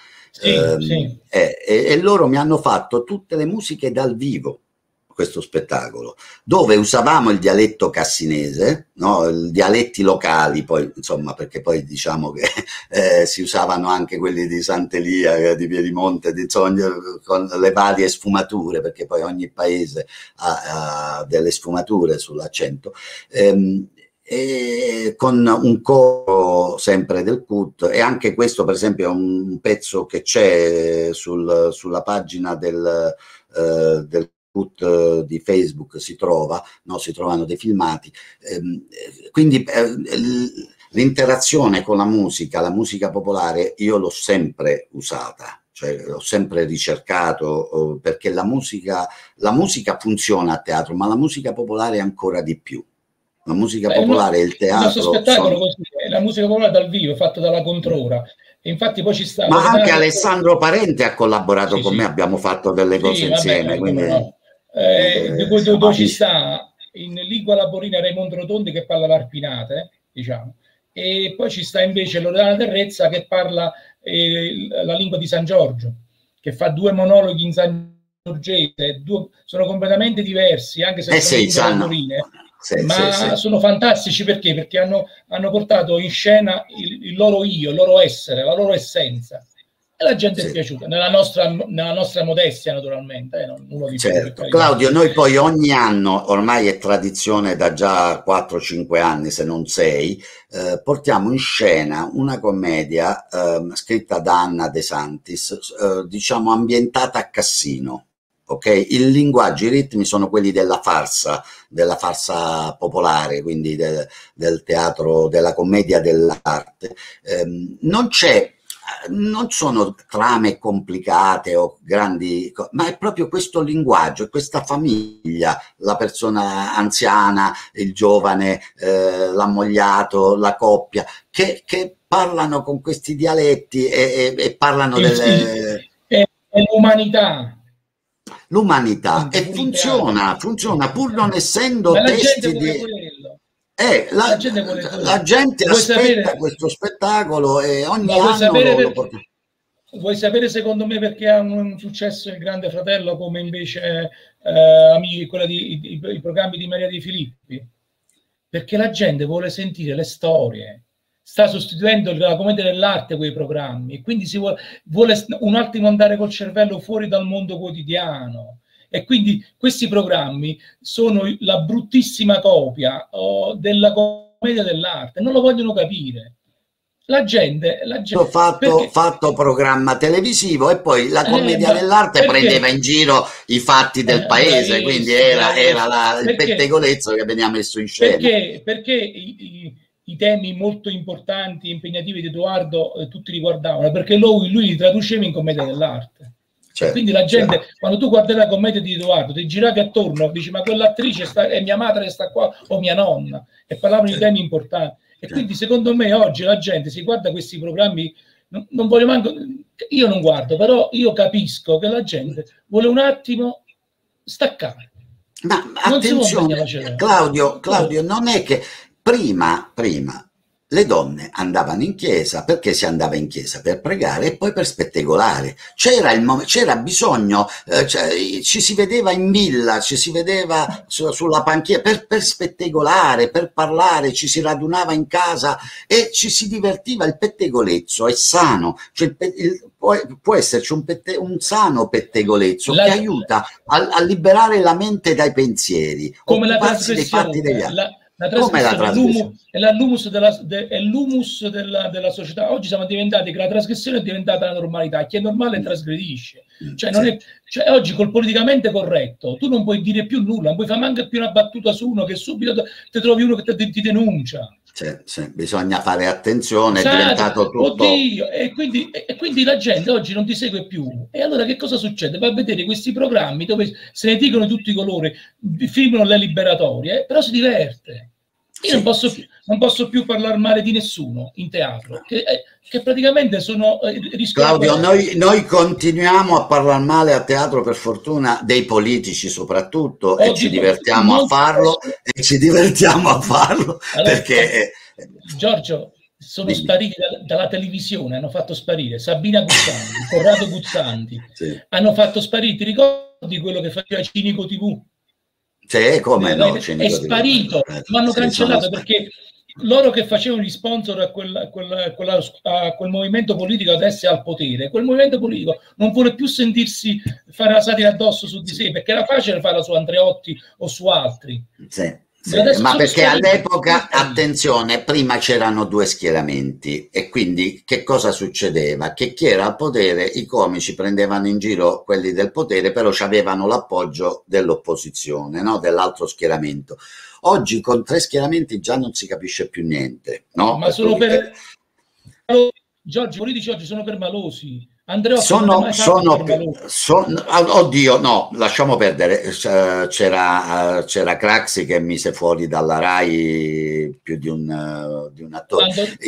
E loro mi hanno fatto tutte le musiche dal vivo, questo spettacolo, dove usavamo il dialetto cassinese, no? I dialetti locali, poi insomma, perché poi diciamo che si usavano anche quelli di Sant'Elia, di Piedimonte, con le varie sfumature, perché poi ogni paese ha delle sfumature sull'accento. con un coro sempre del CUT, e anche questo per esempio è un pezzo che c'è sulla pagina del CUT di Facebook, si trovano dei filmati, quindi l'interazione con la musica popolare io l'ho sempre usata, cioè l'ho sempre ricercato, perché la musica funziona a teatro, ma la musica popolare ancora di più. La musica popolare e il teatro. Il nostro spettacolo così, è la musica popolare dal vivo, fatto dalla Controra. E infatti poi ci sta. Ma anche Alessandro Parente ha collaborato con me, abbiamo fatto delle cose insieme. Quindi, dove ci sta in lingua laborina Raimondo Rotondi che parla l'arpinate, diciamo, e poi ci sta invece Loredana Terrezza che parla la lingua di San Giorgio, che fa 2 monologhi in San Giorgese, sono completamente diversi, anche se sono lingue laborine. Ma sono fantastici perché hanno portato in scena il loro io, il loro essere, la loro essenza, e la gente è piaciuta, nella nostra modestia naturalmente, uno di certo. Claudio, noi poi ogni anno, ormai è tradizione da già 4-5 anni se non 6, portiamo in scena una commedia scritta da Anna De Santis, diciamo ambientata a Cassino. Okay? Il linguaggio, i ritmi sono quelli della farsa popolare, quindi del teatro, della commedia dell'arte. Non sono trame complicate o grandi, ma è proprio questo linguaggio, questa famiglia, la persona anziana, il giovane, l'ammogliato, la coppia, che parlano con questi dialetti e parlano delle... È l'umanità. L'umanità, e funziona pur non essendo testi di... la gente aspetta questo spettacolo e ogni anno lo porta. Vuoi sapere secondo me perché ha un successo il Grande Fratello come invece i programmi di Maria De Filippi? Perché la gente vuole sentire le storie, sta sostituendo la commedia dell'arte quei programmi, e quindi vuole un attimo andare col cervello fuori dal mondo quotidiano, e quindi questi programmi sono la bruttissima copia della commedia dell'arte, non lo vogliono capire. La gente fatto programma televisivo, e poi la commedia dell'arte prendeva in giro i fatti del paese, quindi era il pettegolezzo che veniva messo in scena. Perché i temi molto importanti e impegnativi di Edoardo tutti li guardavano, perché lui li traduceva in commedia dell'arte. Certo, quindi la gente, quando tu guardi la commedia di Edoardo, ti giravi attorno, dici ma quell'attrice è mia madre che sta qua o mia nonna, e parlavano di temi importanti. E quindi secondo me oggi la gente si guarda questi programmi, non voglio manco, io non guardo, però io capisco che la gente vuole un attimo staccare. Ma attenzione, Claudio, non è che prima le donne andavano in chiesa, perché si andava in chiesa? Per pregare e poi per spettegolare. C'era bisogno, ci si vedeva in villa, ci si vedeva sulla panchina per spettegolare, per parlare, ci si radunava in casa e ci si divertiva. Il pettegolezzo è sano, cioè può esserci un sano pettegolezzo che aiuta a liberare la mente dai pensieri, come la trasgressione degli altri. È l'humus della società. Oggi siamo diventati che la trasgressione è diventata la normalità. Chi è normale trasgredisce. Oggi col politicamente corretto tu non puoi dire più nulla, non puoi fare manco più una battuta su uno che subito ti trovi uno che ti denuncia. Bisogna fare attenzione, è diventato tutto... Oddio, e quindi la gente oggi non ti segue più. E allora che cosa succede? Va a vedere questi programmi dove se ne dicono tutti i colori, filmano le liberatorie, però si diverte. Io non posso più parlare male di nessuno in teatro, che praticamente sono... Claudio, noi continuiamo a parlare male a teatro, per fortuna, dei politici soprattutto, e ci divertiamo a farlo, allora, perché... Giorgio, sono spariti dalla televisione, hanno fatto sparire Sabina Guzzanti, Corrado Guzzanti, hanno fatto sparire, ti ricordi quello che faceva Cinico TV? Come no? È sparito, lo hanno cancellato perché loro che facevano gli sponsor a quel movimento politico adesso è al potere, quel movimento politico non vuole più sentirsi fare la satira addosso su di sé, perché era facile farla su Andreotti o su altri. Sì, ma perché all'epoca, attenzione, prima c'erano due schieramenti e quindi che cosa succedeva? Che chi era al potere, i comici prendevano in giro quelli del potere, però avevano l'appoggio dell'opposizione, no? Dell'altro schieramento. Oggi con tre schieramenti già non si capisce più niente, no? Ma sono per... Giorgio, i politici oggi sono permalosi. Andreotti oddio, no, lasciamo perdere. C'era Craxi che mise fuori dalla Rai più di un attore.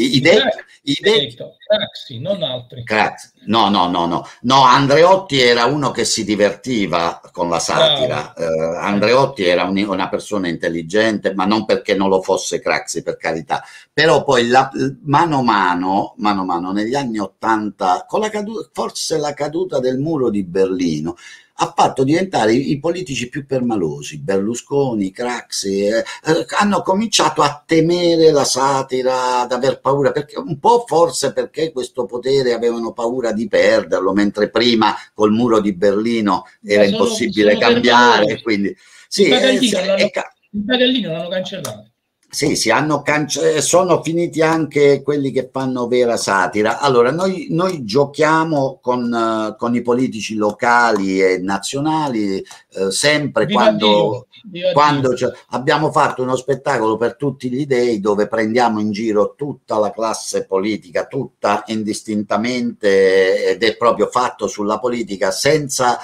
Craxi, non altri. No, Andreotti era uno che si divertiva con la satira. Andreotti era una persona intelligente, ma non perché non lo fosse Craxi, per carità. Però poi mano a mano negli anni '80, con forse la caduta del muro di Berlino, ha fatto diventare i politici più permalosi. Berlusconi, Craxi, hanno cominciato a temere la satira, ad aver paura, perché un po' forse perché questo potere avevano paura di perderlo, mentre prima col muro di Berlino era impossibile cambiare. Quindi, sì, il Pagallino l'hanno cancellato. Sì, sono finiti anche quelli che fanno vera satira. Allora, noi giochiamo con i politici locali e nazionali sempre quando abbiamo fatto uno spettacolo per tutti gli dei dove prendiamo in giro tutta la classe politica, tutta indistintamente, ed è proprio fatto sulla politica senza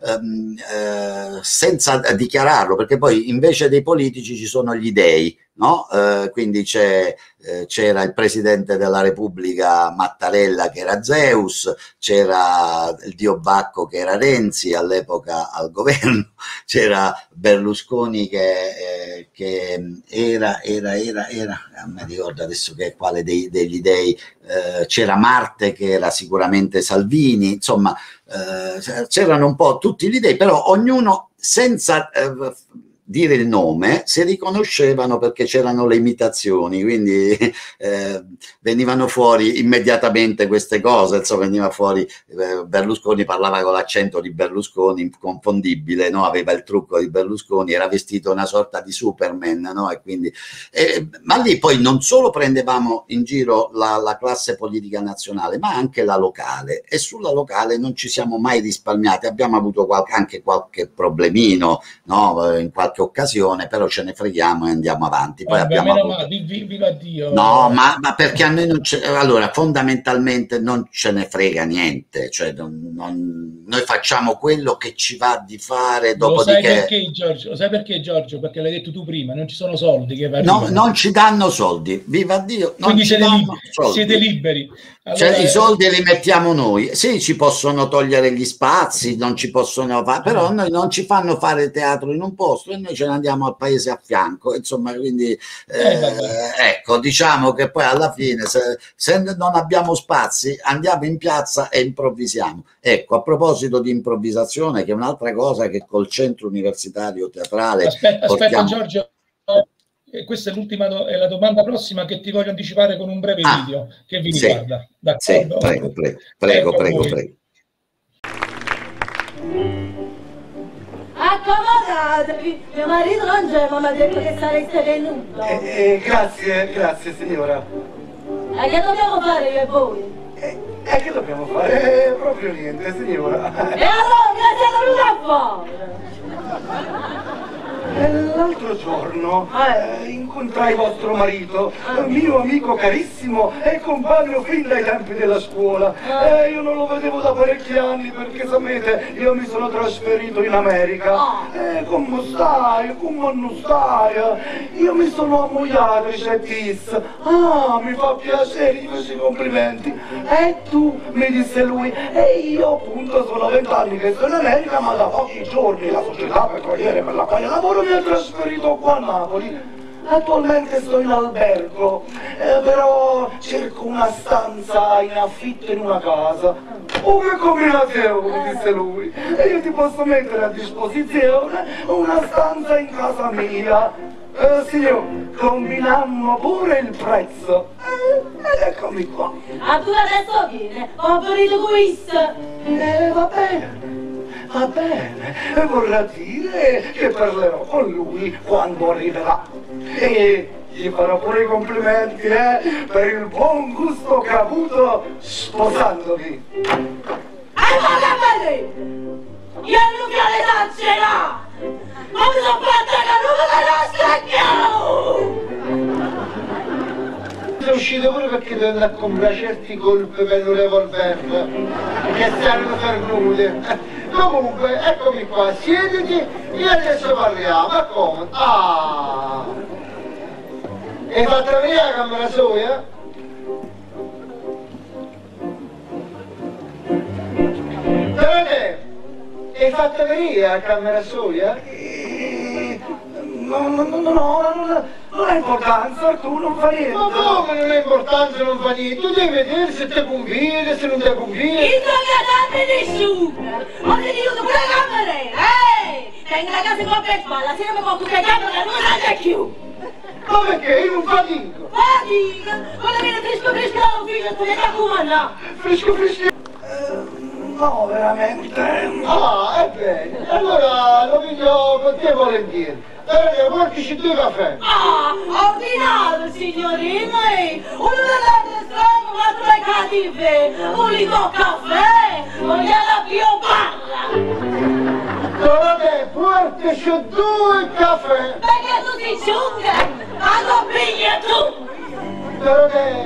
dichiararlo, perché poi invece dei politici ci sono gli dei, no? Quindi c'era il presidente della Repubblica Mattarella che era Zeus, c'era il dio Bacco che era Renzi all'epoca al governo, c'era Berlusconi che era non mi ricordo adesso che quale degli dei, c'era Marte che era sicuramente Salvini, insomma c'erano un po' tutti gli dei, però ognuno senza dire il nome si riconoscevano perché c'erano le imitazioni, quindi venivano fuori immediatamente queste cose. Insomma, veniva fuori Berlusconi parlava con l'accento di Berlusconi inconfondibile, no? Aveva il trucco di Berlusconi, era vestito una sorta di Superman, no? E quindi ma lì poi non solo prendevamo in giro la classe politica nazionale, ma anche la locale, e sulla locale non ci siamo mai risparmiati. Abbiamo avuto anche qualche problemino, no? In qualche occasione, però ce ne freghiamo e andiamo avanti. Poi viva Dio. No, ma perché a noi non allora fondamentalmente non ce ne frega niente, cioè noi facciamo quello che ci va di fare, dopodiché lo sai perché Giorgio? Perché l'hai detto tu prima, non ci sono soldi che no, non ci danno soldi, viva Dio, non ci danno soldi. Siete liberi. Allora, cioè, i soldi li mettiamo noi, sì, ci possono togliere gli spazi, non ci possono fare, però noi non ci fanno fare teatro in un posto e noi ce ne andiamo al paese a fianco, insomma, quindi ecco, diciamo che poi alla fine se non abbiamo spazi andiamo in piazza e improvvisiamo. Ecco, a proposito di improvvisazione, che è un'altra cosa che col centro universitario teatrale aspetta Giorgio, questa è l'ultima, è la domanda prossima che ti voglio anticipare con un breve video che vi riguarda. Sì, prego. Accomodatevi, mio marito non c'è, ma mi ha detto che sareste venuto. Grazie signora. E che dobbiamo fare io e voi? Che dobbiamo fare? Proprio niente signora. E allora che siete venuti a fare? L'altro giorno incontrai vostro marito, mio amico carissimo e compagno fin dai tempi della scuola. Io non lo vedevo da parecchi anni perché sapete, io mi sono trasferito in America. Come stai? Come non stai? Io mi sono ammogliato, dice Tis. Mi fa piacere, gli feci i complimenti. E tu, mi disse lui, e io appunto sono 20 anni che sono in America, ma da pochi giorni la società petroliera per la quale lavoro mi ha trasferito qua a Napoli. Attualmente sto in albergo, però cerco una stanza in affitto in una casa. Che combinazione, disse lui, e io ti posso mettere a disposizione una stanza in casa mia. Signor, combinammo pure il prezzo. Eccomi qua. A tu adesso viene, ho venito questo. Va bene. Va bene, vorrà dire che parlerò con lui quando arriverà. E gli farò pure i complimenti, per il buon gusto che ha avuto sposandovi. Ma che io non vi ho esagerato! Ma mi sono fatta che non me la specchio! È uscito pure perché devo andare a comprare certi colpi per un revolver che stanno perdute. Comunque, eccomi qua, siediti e adesso parliamo. Ma come? Ah! Hai fatto venire la camera soia? Dove? Hai fatto venire la camera soia? No, non ha importanza, tu non fa niente. Ma come non ha importanza, non fa niente? Tu devi vedere se ti conviene, se non ti conviene. Il tuo cadavere nessuno! Ho tenuto pure la camera! Tengo la casa con per spalla, se non mi può tutte le camere non la c'è più! Ma perché? Io non fatico. Fatica! Quando viene fresco all'ufficio, tu devi accomandare! Fresco. No, veramente. Ah, ebbene. Allora lo piglio con te volentieri. Portici 2 caffè. Ah, ordinato, signorino! Uno dell'altro estremo, un altro è cattivo! Un litro caffè! Non gliela più parla! Dove portici 2 caffè. Perché tu ti ciunga! Ma lo pigli tu! Dove?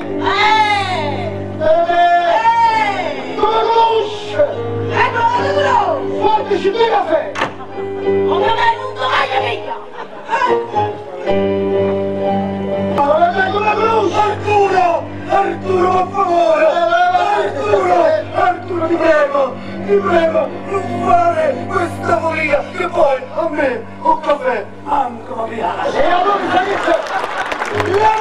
Come conosce? Ecco la tua! Portici 2 caffè. Come me non vai mica! Come conosce? Arturo, per favore! Arturo, ti prego, non fare questa follia, che poi a me un caffè manco mi piace. E allora sai che c'è? La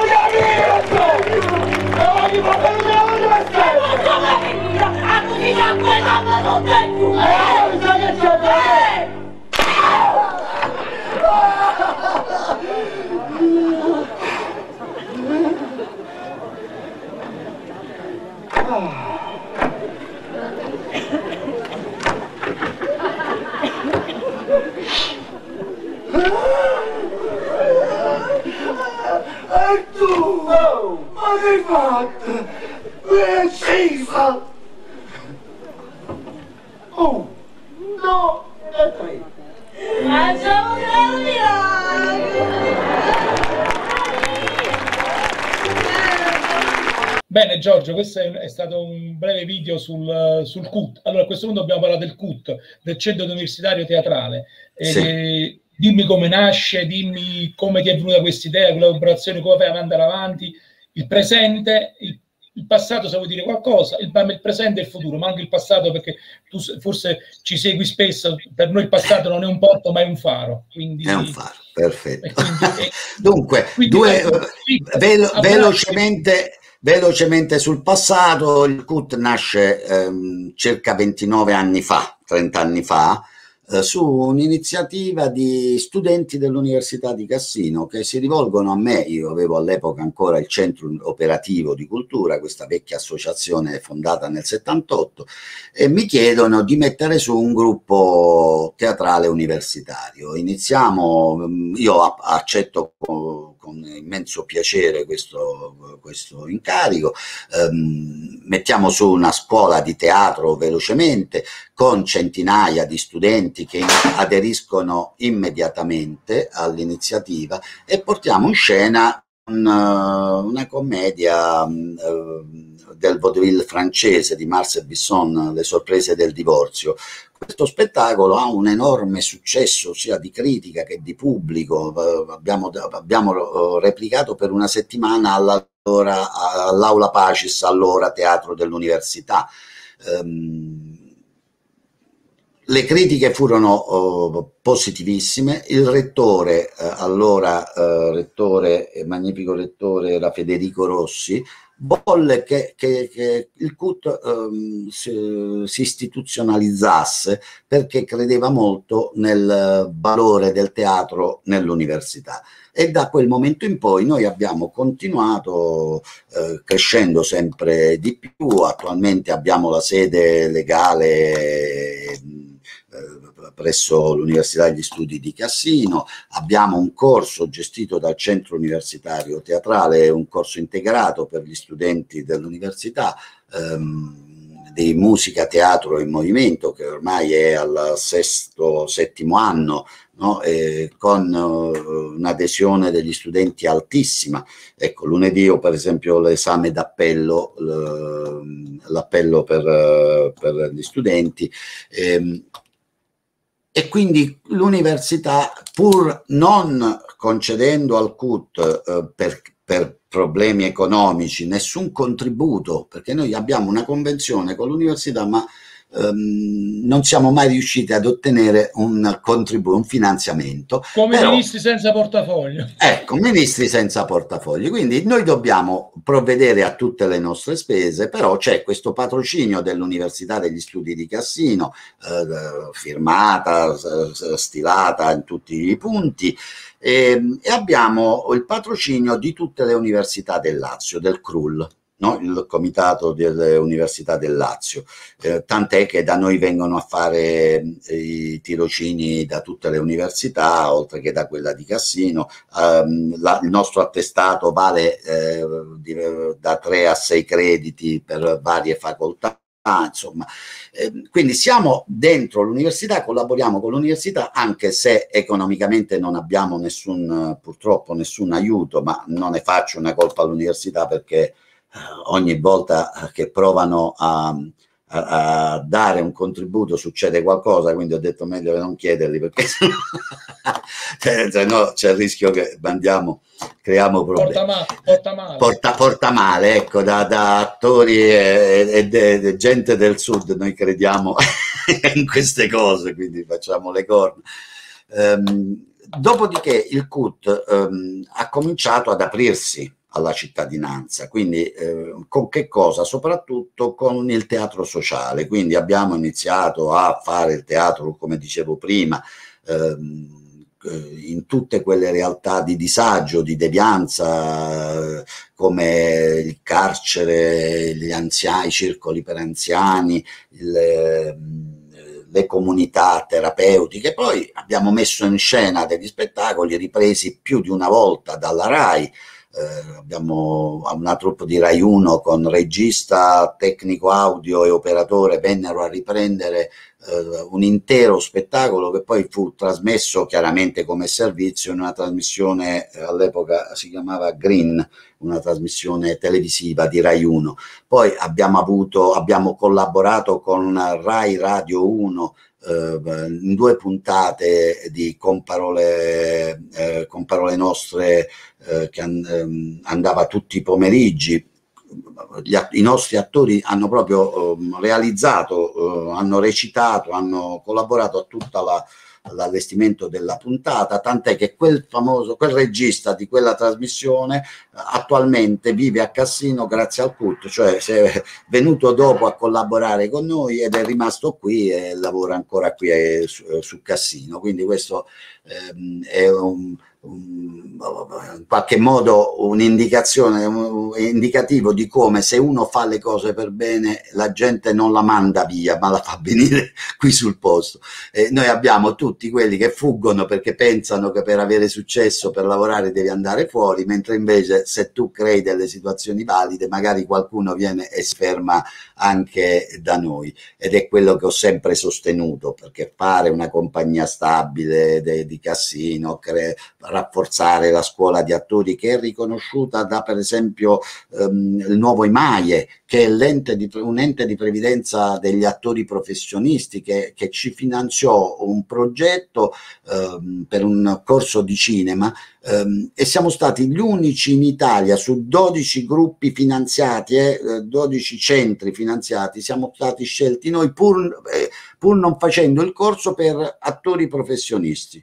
E tu? Ma che hai fatto? È accesa! Oh! No! E 3! Facciamo un gran miracolo! Bene Giorgio, questo è stato un breve video sul CUT. Allora a questo punto dobbiamo parlare del CUT, del Centro Universitario Teatrale. Sì. Dimmi come nasce, dimmi come ti è venuta questa idea, collaborazione, come fai ad andare avanti, il presente, il passato, se vuoi dire qualcosa, il presente e il futuro, ma anche il passato, perché tu forse ci segui spesso, per noi il passato non è un porto ma è un faro. Quindi, è un faro, perfetto. Dunque, velocemente sul passato. Il CUT nasce circa 29 anni fa, 30 anni fa, su un'iniziativa di studenti dell'Università di Cassino che si rivolgono a me. Io avevo all'epoca ancora il Centro Operativo di Cultura, questa vecchia associazione fondata nel 78, e mi chiedono di mettere su un gruppo teatrale universitario. Iniziamo, io accetto con immenso piacere questo incarico, mettiamo su una scuola di teatro velocemente con centinaia di studenti che aderiscono immediatamente all'iniziativa e portiamo in scena una commedia del vaudeville francese di Marcel Bisson, Le sorprese del divorzio. Questo spettacolo ha un enorme successo sia di critica che di pubblico. Abbiamo replicato per una settimana all'Aula Pacis, allora Teatro dell'Università. Le critiche furono positivissime. Il rettore, allora magnifico rettore, era Federico Rossi, volle che il CUT si istituzionalizzasse perché credeva molto nel valore del teatro nell'università. E da quel momento in poi noi abbiamo continuato crescendo sempre di più. Attualmente abbiamo la sede legale presso l'Università degli Studi di Cassino. Abbiamo un corso gestito dal Centro Universitario Teatrale, un corso integrato per gli studenti dell'università, di musica, teatro e movimento, che ormai è al settimo anno, no? Con un'adesione degli studenti altissima. Ecco, lunedì ho per esempio l'esame d'appello, l'appello per gli studenti, e quindi l'università, pur non concedendo al CUT per problemi economici nessun contributo, perché noi abbiamo una convenzione con l'università, ma non siamo mai riusciti ad ottenere un contributo, un finanziamento. Come però, ministri senza portafoglio. Ecco, ministri senza portafogli. Quindi noi dobbiamo provvedere a tutte le nostre spese, però c'è questo patrocinio dell'Università degli Studi di Cassino, firmata, stilata in tutti i punti, e abbiamo il patrocinio di tutte le università del Lazio, del CRUL. No? Il comitato delle università del Lazio, tant'è che da noi vengono a fare i tirocini da tutte le università, oltre che da quella di Cassino. Il nostro attestato vale da 3 a 6 crediti per varie facoltà. Insomma, quindi siamo dentro l'università, collaboriamo con l'università, anche se economicamente non abbiamo purtroppo nessun aiuto, ma non ne faccio una colpa all'università, perché ogni volta che provano a dare un contributo succede qualcosa, quindi ho detto meglio non chiederli, perché se no c'è il rischio che creiamo problemi. Porta male, ecco, da attori e gente del sud noi crediamo in queste cose, quindi facciamo le corna. Dopodiché il CUT ha cominciato ad aprirsi alla cittadinanza, quindi con che cosa? Soprattutto con il teatro sociale. Quindi abbiamo iniziato a fare il teatro, come dicevo prima, in tutte quelle realtà di disagio, di devianza, come il carcere, gli anziani, i circoli per anziani, le comunità terapeutiche. Poi abbiamo messo in scena degli spettacoli ripresi più di una volta dalla RAI. Abbiamo una troupe di Rai 1 con regista, tecnico audio e operatore, vennero a riprendere un intero spettacolo che poi fu trasmesso chiaramente come servizio in una trasmissione, all'epoca si chiamava Green, una trasmissione televisiva di Rai 1. Poi abbiamo collaborato con Rai Radio 1 in 2 puntate di Con parole nostre, che andava tutti i pomeriggi. I nostri attori hanno proprio realizzato, hanno recitato, hanno collaborato a tutta l'allestimento della puntata, tant'è che quel regista di quella trasmissione attualmente vive a Cassino grazie al CUT, cioè si è venuto dopo a collaborare con noi ed è rimasto qui e lavora ancora qui su Cassino. Quindi questo è in qualche modo un'indicazione, indicativo di come, se uno fa le cose per bene, la gente non la manda via, ma la fa venire qui sul posto. Noi abbiamo tutti quelli che fuggono perché pensano che per avere successo, per lavorare, devi andare fuori, mentre invece se tu crei delle situazioni valide, magari qualcuno viene e si ferma anche da noi. Ed è quello che ho sempre sostenuto, perché fare una compagnia stabile di Cassino, rafforzare la scuola di attori, che è riconosciuta da, per esempio, il nuovo IMAIE, che è un ente di previdenza degli attori professionisti, che ci finanziò un progetto per un corso di cinema, e siamo stati gli unici in Italia su 12 gruppi finanziati, 12 centri finanziati, siamo stati scelti noi, pur non facendo il corso per attori professionisti.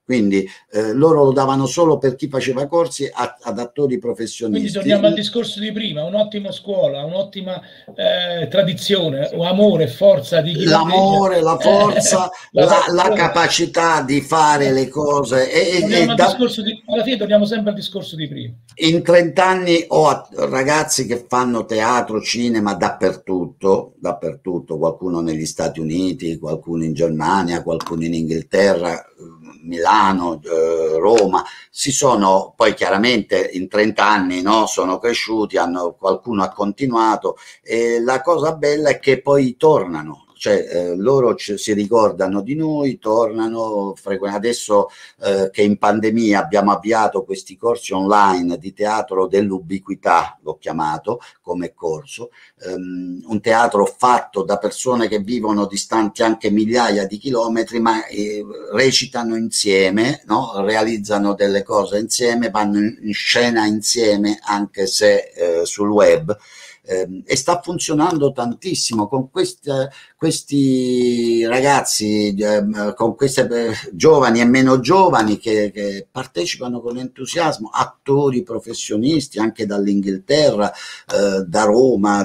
quindi loro lo davano solo per chi faceva corsi ad attori professionisti. Quindi torniamo al discorso di prima, un'ottima scuola, un'ottima tradizione, amore, forza di chi l'amore, la forza, la capacità di fare le cose. Alla fine torniamo sempre al discorso di prima. In 30 anni ho ragazzi che fanno teatro, cinema dappertutto, qualcuno negli Stati Uniti, qualcuno in Germania, qualcuno in Inghilterra, Milano, Roma, poi chiaramente in 30 anni, no, sono cresciuti, qualcuno ha continuato, e la cosa bella è che poi tornano. Cioè loro si ricordano di noi, tornano adesso che in pandemia abbiamo avviato questi corsi online di teatro dell'ubiquità, l'ho chiamato come corso, un teatro fatto da persone che vivono distanti anche migliaia di chilometri, ma recitano insieme, no? Realizzano delle cose insieme, vanno in scena insieme, anche se sul web. E sta funzionando tantissimo con questi ragazzi, con queste giovani e meno giovani che partecipano con entusiasmo, attori professionisti anche dall'Inghilterra, da Roma,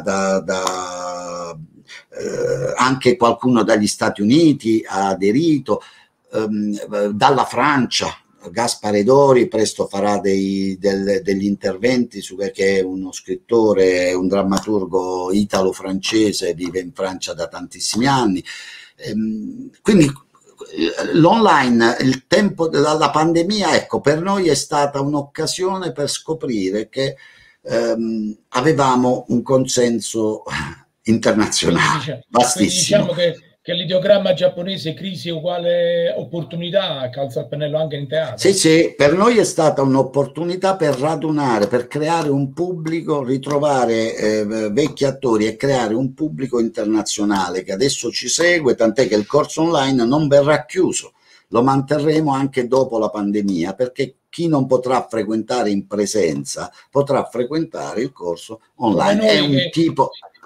anche qualcuno dagli Stati Uniti ha aderito, dalla Francia. Gaspare Dori presto farà degli interventi che è uno scrittore, un drammaturgo italo-francese, vive in Francia da tantissimi anni. Quindi l'online, il tempo della pandemia, ecco, per noi è stata un'occasione per scoprire che avevamo un consenso internazionale vastissimo. Quindi diciamo che l'ideogramma giapponese crisi uguale opportunità calza a pennello anche in teatro. Sì, per noi è stata un'opportunità per radunare, per creare un pubblico, ritrovare vecchi attori e creare un pubblico internazionale che adesso ci segue, tant'è che il corso online non verrà chiuso, lo manterremo anche dopo la pandemia, perché chi non potrà frequentare in presenza potrà frequentare il corso online. È un tipo...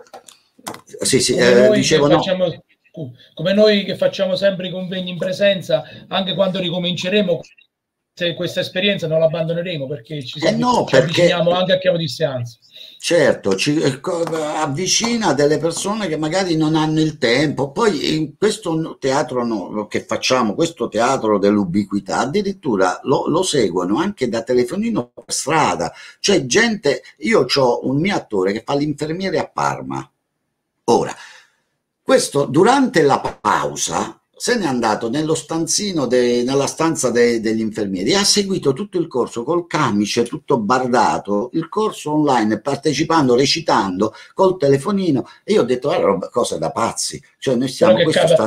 dicevo no. Come noi che facciamo sempre i convegni in presenza, anche quando ricominceremo, se questa esperienza non l'abbandoneremo, perché ci avviciniamo anche a chiave di distanza. Certo, ci avvicina delle persone che magari non hanno il tempo. Poi in questo teatro che facciamo, questo teatro dell'ubiquità, addirittura lo seguono anche da telefonino per strada. Cioè gente, io ho un mio attore che fa l'infermiere a Parma. Ora, questo durante la pausa se n'è andato nello stanzino, nella stanza degli infermieri, ha seguito tutto il corso col camice, tutto bardato, il corso online, partecipando, recitando, col telefonino, e io ho detto, cosa da pazzi, cioè noi stiamo...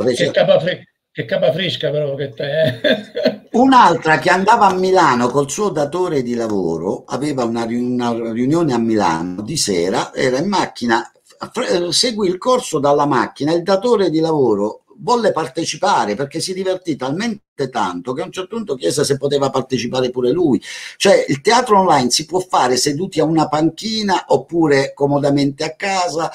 Che capa fresca però che te. Un'altra che andava a Milano col suo datore di lavoro, aveva una riunione a Milano di sera, era in macchina, seguì il corso dalla macchina, il datore di lavoro volle partecipare perché si divertì talmente tanto che a un certo punto chiese se poteva partecipare pure lui. Cioè il teatro online si può fare seduti a una panchina oppure comodamente a casa,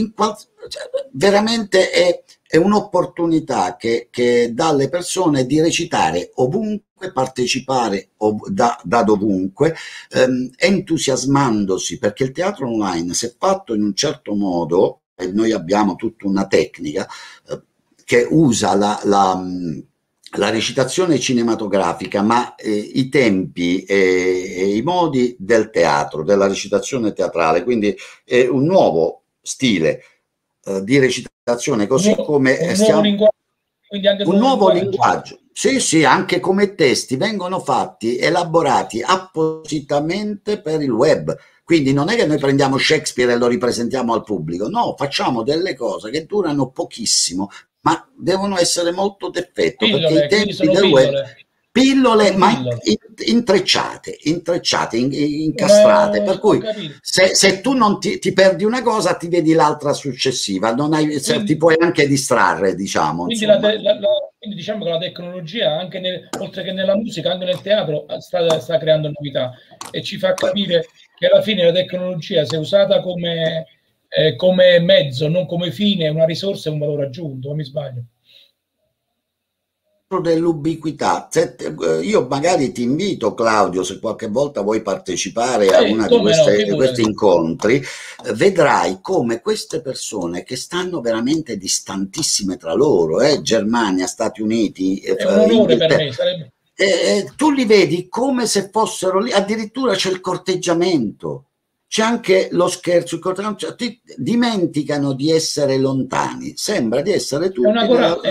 veramente è un'opportunità che dà alle persone di recitare ovunque, partecipare da dovunque, entusiasmandosi, perché il teatro online, se fatto in un certo modo, e noi abbiamo tutta una tecnica che usa la recitazione cinematografica, ma i tempi e i modi del teatro, della recitazione teatrale, quindi è un nuovo stile di recitazione, così come un nuovo linguaggio. Sì, anche come testi vengono fatti, elaborati appositamente per il web. Quindi non è che noi prendiamo Shakespeare e lo ripresentiamo al pubblico, no, facciamo delle cose che durano pochissimo, ma devono essere molto d'effetto, perché i tempi del web... Pillole, ma intrecciate, incastrate, per cui se tu non ti perdi una cosa, ti vedi l'altra successiva, ti puoi anche distrarre, diciamo. Quindi, quindi diciamo che la tecnologia, anche oltre che nella musica, anche nel teatro, sta creando novità, e ci fa capire che alla fine la tecnologia, se usata come mezzo, non come fine, è una risorsa e un valore aggiunto, o mi sbaglio? dell'ubiquità. Io magari ti invito, Claudio, se qualche volta vuoi partecipare a una di questi incontri, vedrai come queste persone che stanno veramente distantissime tra loro, Germania, Stati Uniti, è un onore per me, sarebbe... tu li vedi come se fossero lì, addirittura c'è il corteggiamento. C'è anche lo scherzo, ti dimenticano di essere lontani, sembra di essere tutti è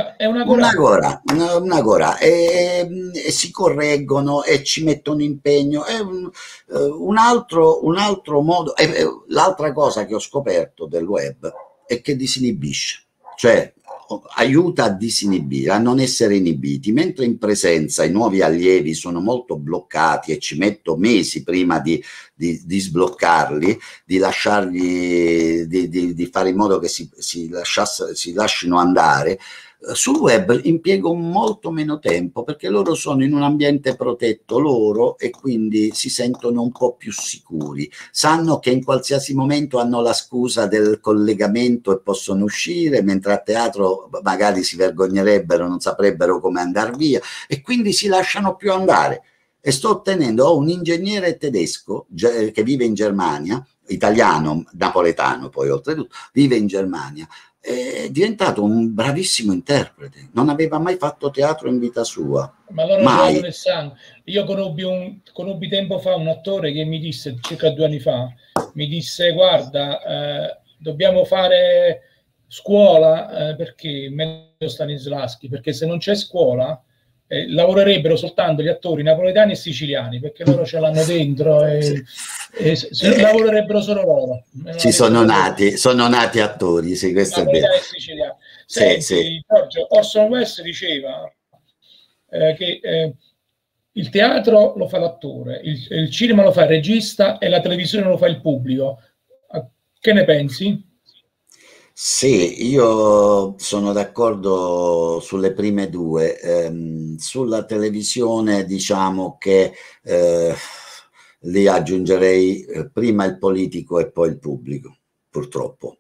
un'agora e si correggono e ci mettono impegno. È un altro modo. L'altra cosa che ho scoperto del web è che disinibisce, cioè aiuta a disinibire, a non essere inibiti, mentre in presenza i nuovi allievi sono molto bloccati e ci metto mesi prima di sbloccarli, di lasciargli, di fare in modo che si lasciino andare. Sul web impiego molto meno tempo perché loro sono in un ambiente protetto loro e quindi si sentono un po' più sicuri, sanno che in qualsiasi momento hanno la scusa del collegamento e possono uscire, mentre a teatro magari si vergognerebbero, non saprebbero come andare via e quindi si lasciano più andare. E ho un ingegnere tedesco che vive in Germania, italiano, napoletano poi oltretutto, vive in Germania. È diventato un bravissimo interprete, non aveva mai fatto teatro in vita sua. Ma allora mai. Nel sangue. Io conobbi tempo fa un attore che mi disse, circa 2 anni fa, mi disse: guarda, dobbiamo fare scuola perché meglio Stanislavski, perché se non c'è scuola lavorerebbero soltanto gli attori napoletani e siciliani, perché loro ce l'hanno dentro e lavorerebbero solo loro. Sono nati attori, sì, questo è vero. Senti, Giorgio, Orson Welles diceva che il teatro lo fa l'attore, il cinema lo fa il regista e la televisione lo fa il pubblico. Che ne pensi? Sì, io sono d'accordo sulle prime due. Sulla televisione diciamo che lì aggiungerei prima il politico e poi il pubblico, purtroppo.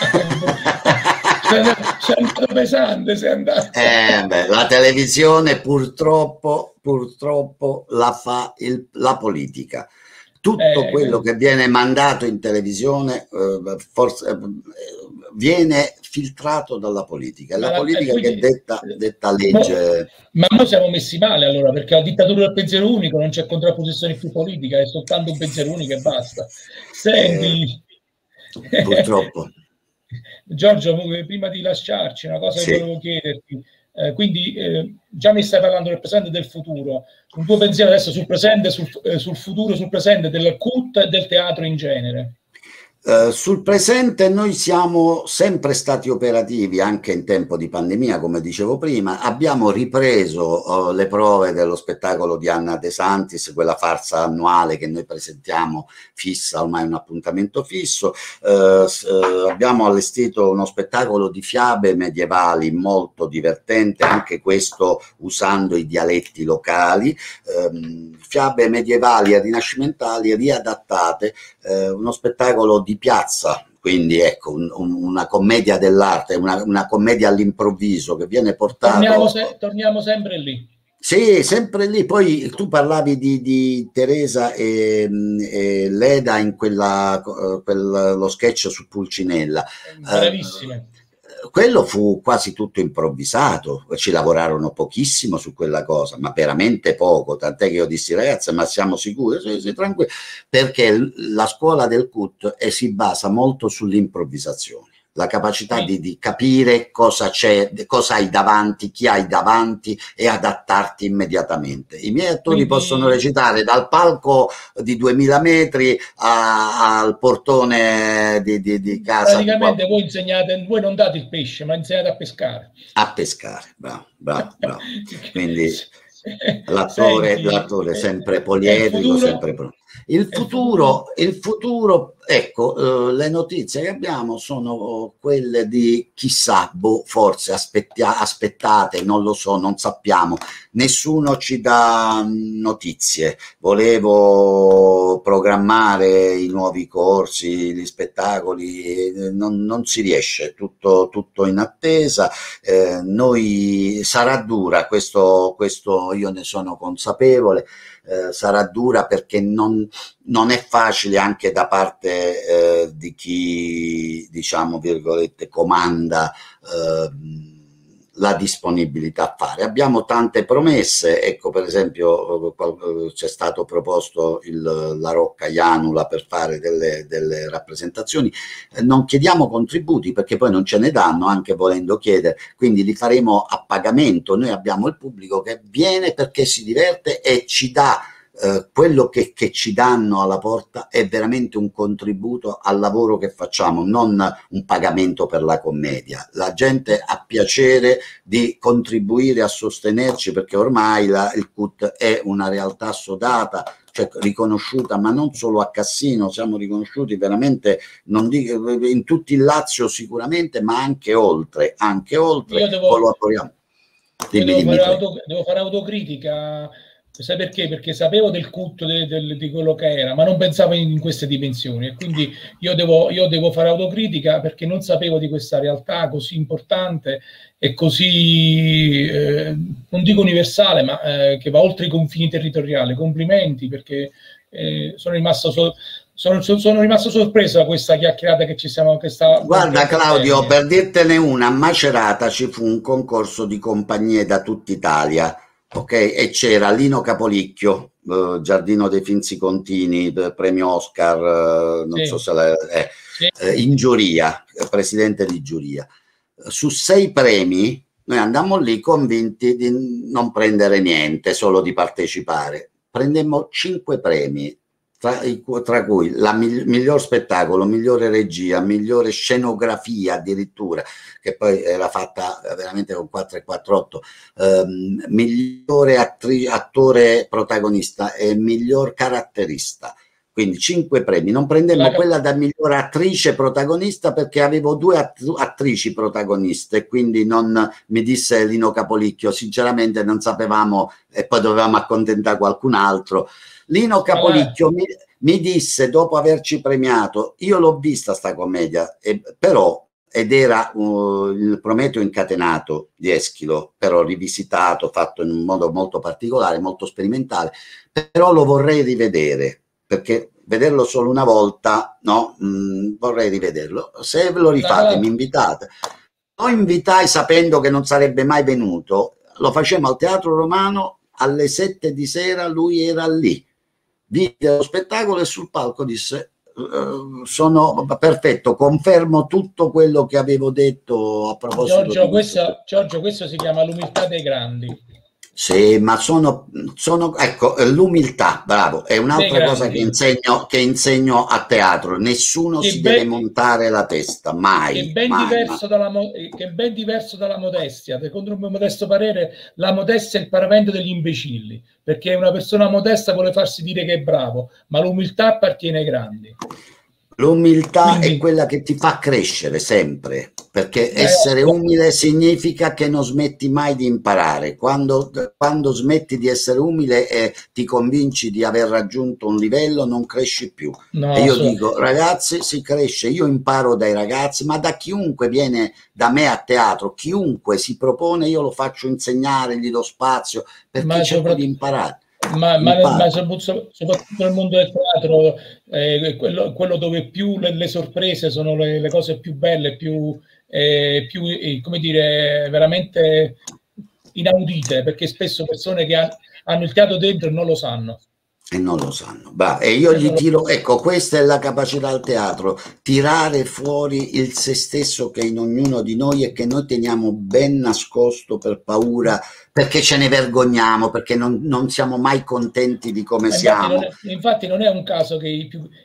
Sei andato pesante, sei andato. La televisione purtroppo la fa la politica. Tutto quello che viene mandato in televisione forse viene filtrato dalla politica, è la politica che detta legge. Ma noi siamo messi male allora, perché la dittatura del pensiero unico non c'è contrapposizione più politica, è soltanto un pensiero unico e basta. Senti, purtroppo. Giorgio, prima di lasciarci, una cosa che volevo chiederti. Quindi già mi stai parlando del presente e del futuro. Un tuo pensiero adesso sul presente, sul futuro, sul presente del CUT e del teatro in genere? Sul presente noi siamo sempre stati operativi anche in tempo di pandemia, come dicevo prima. Abbiamo ripreso le prove dello spettacolo di Anna De Santis, quella farsa annuale che noi presentiamo fissa, ormai un appuntamento fisso. Abbiamo allestito uno spettacolo di fiabe medievali molto divertente, anche questo usando i dialetti locali, fiabe medievali e rinascimentali riadattate, uno spettacolo di piazza, quindi ecco una commedia dell'arte, una commedia all'improvviso che viene portata. Torniamo sempre lì. Sì, sempre lì. Poi tu parlavi di Teresa e Leda in lo sketch su Pulcinella. Bravissime. Quello fu quasi tutto improvvisato, ci lavorarono pochissimo su quella cosa, ma veramente poco, tant'è che io dissi: ragazzi, ma siamo sicuri? Sì, tranquilli, perché la scuola del CUT si basa molto sull'improvvisazione, la capacità di capire cosa c'è, cosa hai davanti, chi hai davanti e adattarti immediatamente. I miei attori possono recitare dal palco di 2000 metri al portone di casa. Praticamente voi non date il pesce, ma insegnate a pescare. A pescare, bravo. Quindi l'attore sempre poliedrico, sempre pronto. Il futuro, ecco, le notizie che abbiamo sono quelle di chissà, forse aspettate, non lo so, non sappiamo, nessuno ci dà notizie. Volevo programmare i nuovi corsi, gli spettacoli, non si riesce, tutto in attesa. Noi sarà dura, questo io ne sono consapevole. Sarà dura perché non è facile anche da parte di chi, diciamo, virgolette, comanda la disponibilità a fare. Abbiamo tante promesse, ecco, per esempio c'è stato proposto la Rocca Janula per fare delle rappresentazioni. Non chiediamo contributi perché poi non ce ne danno, anche volendo chiedere, quindi li faremo a pagamento. Noi abbiamo il pubblico che viene perché si diverte e ci dà quello che ci danno alla porta è veramente un contributo al lavoro che facciamo, non un pagamento per la commedia. La gente ha piacere di contribuire a sostenerci perché ormai il CUT è una realtà assodata, cioè riconosciuta, ma non solo a Cassino, siamo riconosciuti veramente, non dico, in tutto il Lazio sicuramente, ma anche oltre, collaboriamo. Devo fare autocritica. Sai perché? Perché sapevo del CUT di quello che era, ma non pensavo in queste dimensioni, e quindi io devo fare autocritica perché non sapevo di questa realtà così importante e così, non dico universale, ma che va oltre i confini territoriali. Complimenti, perché sono rimasto sorpreso da questa chiacchierata che ci siamo. Guarda Claudio, per dirtene una, a Macerata ci fu un concorso di compagnie da tutta Italia. Ok, e c'era Lino Capolicchio, Giardino dei Finzi-Contini, premio Oscar, non so se in giuria, presidente di giuria. Su 6 premi noi andammo lì convinti di non prendere niente, solo di partecipare. Prendemmo 5 premi, tra cui la miglior spettacolo, migliore regia, migliore scenografia addirittura, che poi era fatta veramente con 448, migliore attore protagonista e miglior caratterista. Quindi 5 premi. Non prendemmo quella da miglior attrice protagonista perché avevo 2 attrici protagoniste, quindi non mi disse Lino Capolicchio, sinceramente non sapevamo e poi dovevamo accontentare qualcun altro. Lino Capolicchio mi disse, dopo averci premiato, io l'ho vista sta commedia, però, ed era il Prometeo incatenato di Eschilo, però rivisitato, fatto in un modo molto particolare, molto sperimentale, però lo vorrei rivedere, perché vederlo solo una volta, no, vorrei rivederlo. Se ve lo rifate, mi invitate. Lo invitai sapendo che non sarebbe mai venuto, lo facemmo al Teatro Romano, alle 7 di sera lui era lì. Vide lo spettacolo e sul palco disse sono perfetto, confermo tutto quello che avevo detto a proposito. Giorgio, questo si chiama l'umiltà dei grandi. Sì, ma ecco, l'umiltà, bravo, è un'altra cosa che insegno a teatro. Nessuno si deve montare la testa, mai. Che è ben diverso dalla modestia. Secondo il mio modesto parere, la modestia è il paravento degli imbecilli, perché una persona modesta vuole farsi dire che è bravo, ma l'umiltà appartiene ai grandi. L'umiltà è quella che ti fa crescere sempre, perché essere umile significa che non smetti mai di imparare. Quando smetti di essere umile e ti convinci di aver raggiunto un livello, non cresci più. E io dico, ragazzi, si cresce, io imparo dai ragazzi, ma da chiunque viene da me a teatro, chiunque si propone, io lo faccio insegnare, gli do spazio, perché cerco di imparare. Ma soprattutto nel mondo del teatro, quello dove più le sorprese sono le cose più belle, più come dire, veramente inaudite, perché spesso persone che hanno il teatro dentro non lo sanno. E non lo sanno. E io gli tiro, ecco, questa è la capacità del teatro, tirare fuori il se stesso che è in ognuno di noi e che noi teniamo ben nascosto per paura, perché ce ne vergogniamo, perché non siamo mai contenti di come siamo. Infatti non è un caso che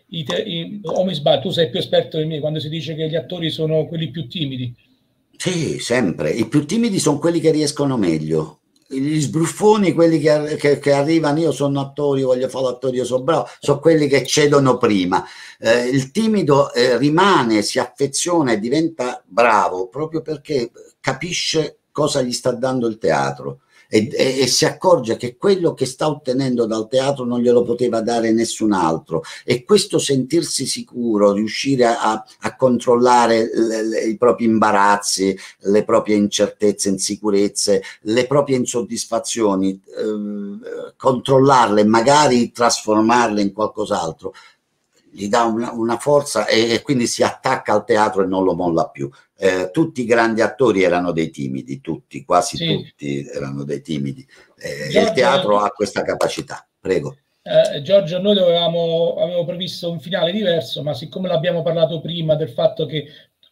o mi sbaglio, tu sei più esperto di me quando si dice che gli attori sono quelli più timidi. Sì, sempre. I più timidi sono quelli che riescono meglio. gli sbruffoni, quelli che arrivano, io sono attore, voglio fare l'attore, io sono bravo, sono quelli che cedono prima. Il timido rimane, si affeziona e diventa bravo proprio perché capisce cosa gli sta dando il teatro e si accorge che quello che sta ottenendo dal teatro non glielo poteva dare nessun altro, e questo sentirsi sicuro, riuscire a controllare i propri imbarazzi, le proprie incertezze, insicurezze, le proprie insoddisfazioni, controllarle, magari trasformarle in qualcos'altro, gli dà una forza e quindi si attacca al teatro e non lo molla più. Tutti i grandi attori erano dei timidi, tutti, quasi tutti erano dei timidi. Il teatro ha questa capacità. Prego. Giorgio, noi avevamo previsto un finale diverso, ma siccome l'abbiamo parlato prima del fatto che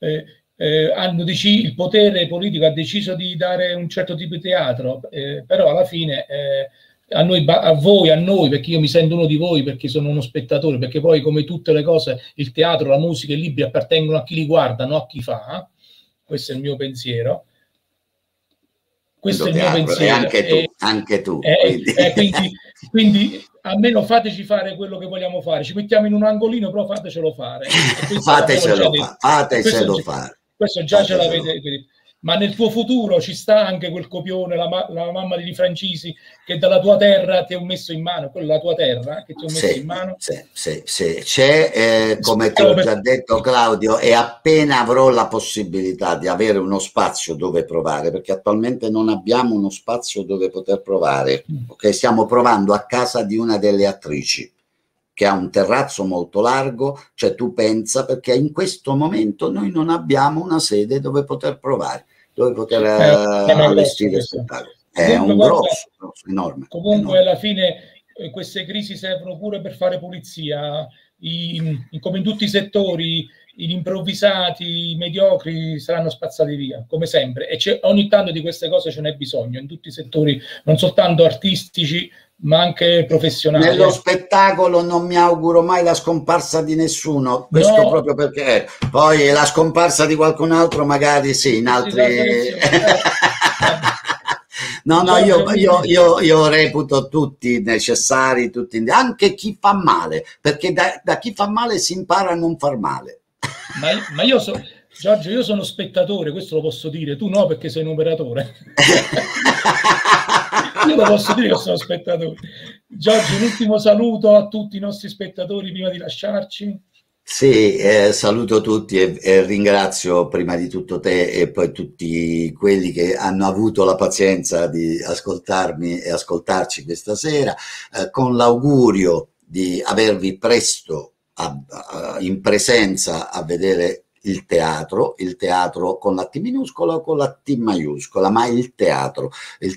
il potere politico ha deciso di dare un certo tipo di teatro, però alla fine a noi, perché io mi sento uno di voi, perché sono uno spettatore, perché poi come tutte le cose il teatro, la musica e i libri appartengono a chi li guarda, non a chi fa. Questo è il mio pensiero. Questo è il mio pensiero. E anche tu. Quindi almeno fateci fare quello che vogliamo fare. Ci mettiamo in un angolino, però fatecelo fare. Fatecelo fare. Questo già ce l'avete. Ma nel tuo futuro ci sta anche quel copione, la mamma di Francisi, che dalla tua terra ti ho messo in mano, quella è la tua terra che ti ho messo in mano. Sì. C'è, come ti ho già detto Claudio, e appena avrò la possibilità di avere uno spazio dove provare, perché attualmente non abbiamo uno spazio dove poter provare, okay? Stiamo provando a casa di una delle attrici, che ha un terrazzo molto largo, cioè tu pensa, perché in questo momento noi non abbiamo una sede dove poter provare, dove poter allestire spettacoli. È un grosso, enorme. Comunque alla fine queste crisi servono pure per fare pulizia, come in tutti i settori, gli improvvisati, i mediocri saranno spazzati via, come sempre, e ogni tanto di queste cose ce n'è bisogno, in tutti i settori, non soltanto artistici, ma anche professionali. Nello spettacolo non mi auguro mai la scomparsa di nessuno, questo no. Proprio perché poi la scomparsa di qualcun altro magari sì, in altri... No, io reputo tutti necessari, anche chi fa male, perché da chi fa male si impara a non far male. Ma Giorgio, io sono spettatore, questo lo posso dire, tu no perché sei un operatore. Io lo posso dire che sono spettatore. Giorgio, un ultimo saluto a tutti i nostri spettatori prima di lasciarci. Sì, saluto tutti e ringrazio prima di tutto te e poi tutti quelli che hanno avuto la pazienza di ascoltarmi e ascoltarci questa sera, con l'augurio di avervi presto in presenza a vedere il teatro con la T minuscola o con la T maiuscola, ma il teatro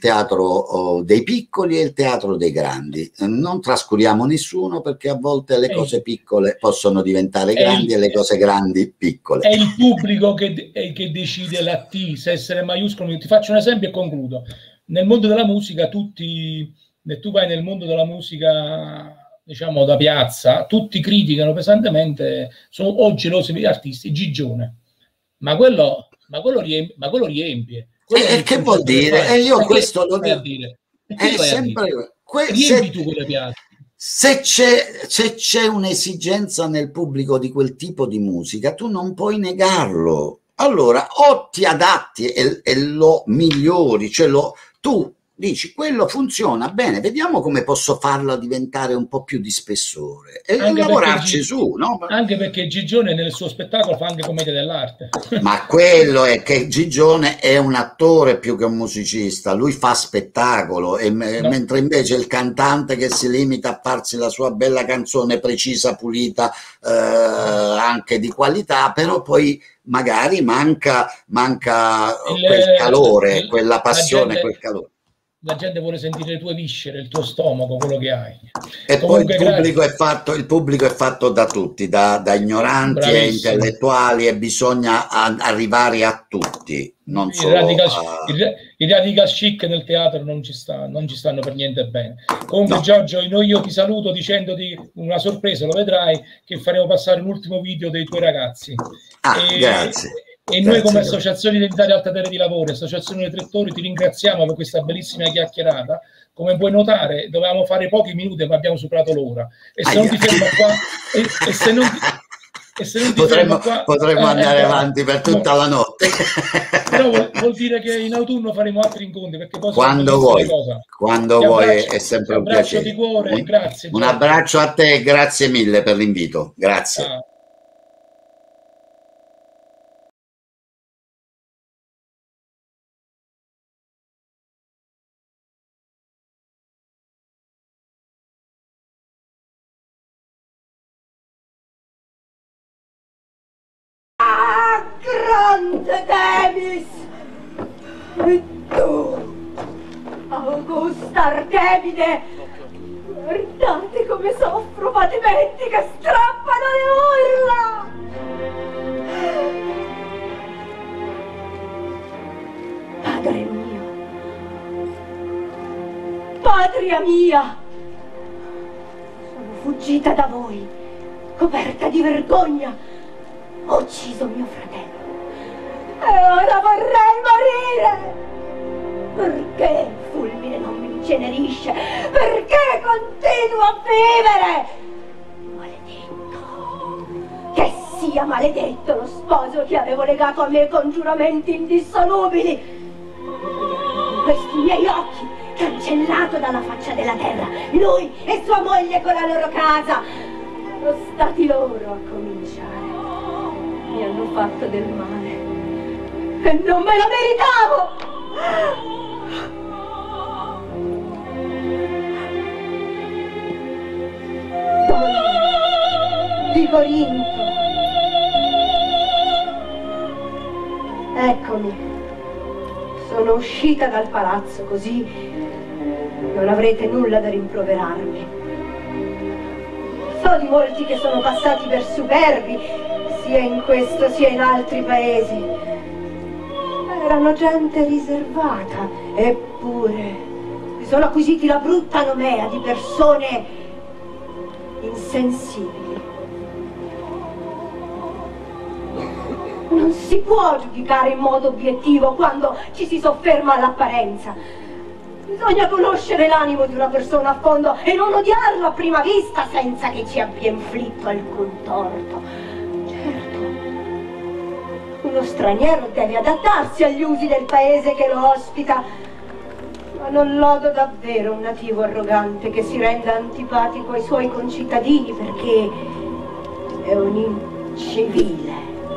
dei piccoli e il teatro dei grandi. Non trascuriamo nessuno, perché a volte le cose piccole possono diventare grandi e le cose grandi piccole. È il pubblico che decide la T, se essere maiuscolo. Ti faccio un esempio e concludo. Nel mondo della musica, tu vai nel mondo della musica, diciamo da piazza, tutti criticano pesantemente, sono gelosi degli artisti, Gigione, ma quello riempie. Che vuol dire? Io questo lo dico. È sempre riempi tu quelle piazze. Se c'è un'esigenza nel pubblico di quel tipo di musica, tu non puoi negarlo. Allora o ti adatti e lo migliori, cioè tu dici quello funziona bene, vediamo come posso farlo diventare un po' più di spessore e lavorarci su, no? Anche perché Gigione nel suo spettacolo fa anche commedia dell'arte. Ma quello è che Gigione è un attore più che un musicista, lui fa spettacolo, mentre invece il cantante che si limita a farsi la sua bella canzone precisa, pulita, anche di qualità, però poi magari manca quel calore, quella passione, quel calore. La gente vuole sentire le tue viscere, il tuo stomaco, quello che hai. E comunque, poi il pubblico è fatto da tutti, da ignoranti. Bravissimo. E intellettuali, e bisogna arrivare a tutti, non solo i radical chic nel teatro non ci stanno per niente bene. Comunque no. Giorgio, io ti saluto dicendoti una sorpresa, lo vedrai, che faremo passare un ultimo video dei tuoi ragazzi. Grazie. E noi come Associazione Identitaria Alta Terre di Lavoro, Associazione dei Trettori, ti ringraziamo per questa bellissima chiacchierata. Come puoi notare, dovevamo fare pochi minuti, ma abbiamo superato l'ora. E se non ti fermo qua, potremmo andare avanti per tutta la notte. Però vuol dire che in autunno faremo altri incontri, perché poi quando vuoi, è sempre un piacere. Di cuore, grazie. Un abbraccio a te e grazie mille per l'invito. Grazie. Grande Demis! E tu, Augusta Artemide, guardate come soffro patimenti che strappano le urla! Padre mio, patria mia, sono fuggita da voi, coperta di vergogna, ho ucciso mio fratello. E ora vorrei morire! Perché il fulmine non mi incenerisce? Perché continuo a vivere? Maledetto! Che sia maledetto lo sposo che avevo legato a me con giuramenti indissolubili! Con questi miei occhi, cancellato dalla faccia della terra, lui e sua moglie con la loro casa, sono stati loro a cominciare. Mi hanno fatto del male e non me lo meritavo! Donna di Corinto, eccomi, sono uscita dal palazzo, così non avrete nulla da rimproverarmi. So di molti che sono passati per superbi, sia in questo sia in altri paesi. Erano gente riservata, eppure si sono acquisiti la brutta nomea di persone insensibili. Non si può giudicare in modo obiettivo quando ci si sofferma all'apparenza. Bisogna conoscere l'animo di una persona a fondo e non odiarla a prima vista senza che ci abbia inflitto alcun torto. Uno straniero deve adattarsi agli usi del paese che lo ospita, ma non lodo davvero un nativo arrogante che si renda antipatico ai suoi concittadini perché è un incivile.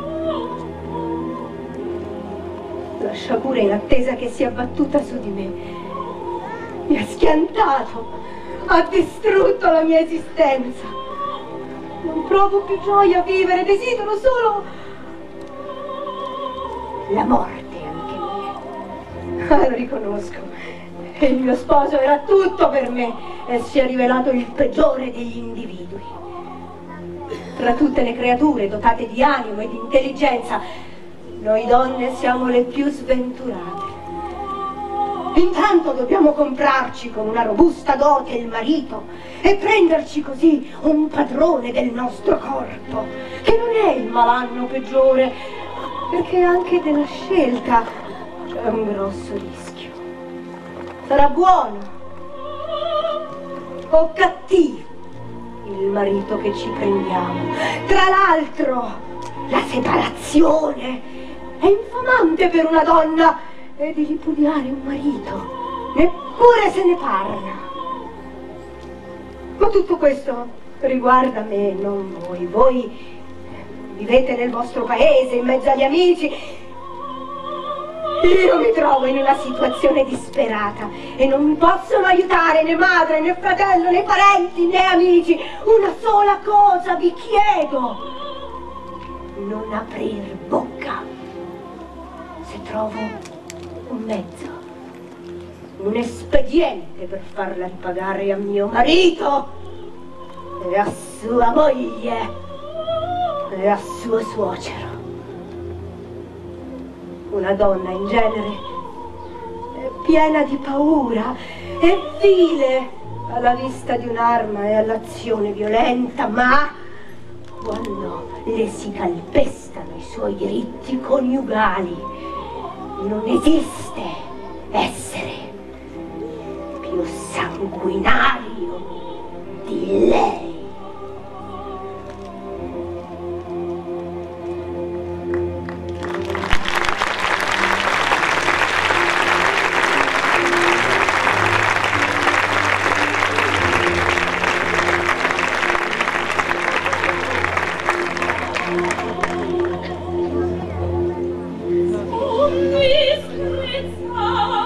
La sciagura inattesa che si è abbattuta su di me mi ha schiantato, ha distrutto la mia esistenza. Non provo più gioia a vivere, desidero solo la morte anche mia. Lo riconosco. Il mio sposo era tutto per me e si è rivelato il peggiore degli individui. Tra tutte le creature dotate di animo e di intelligenza, noi donne siamo le più sventurate. Intanto dobbiamo comprarci con una robusta dote il marito e prenderci così un padrone del nostro corpo, che non è il malanno peggiore, perché anche della scelta c'è un grosso rischio. Sarà buono o cattivo il marito che ci prendiamo. Tra l'altro, la separazione è infamante per una donna e di ripudiare un marito neppure se ne parla. Ma tutto questo riguarda me, non voi. Voi vivete nel vostro paese, in mezzo agli amici. Io mi trovo in una situazione disperata e non mi possono aiutare né madre, né fratello, né parenti, né amici. Una sola cosa vi chiedo: non aprir bocca. Se trovo un mezzo, un espediente per farla ripagare a mio marito e a sua moglie e a suo suocero. Una donna in genere è piena di paura e vile alla vista di un'arma e all'azione violenta, ma quando le si calpestano i suoi diritti coniugali, non esiste essere più sanguinario di lei. Un disprezzar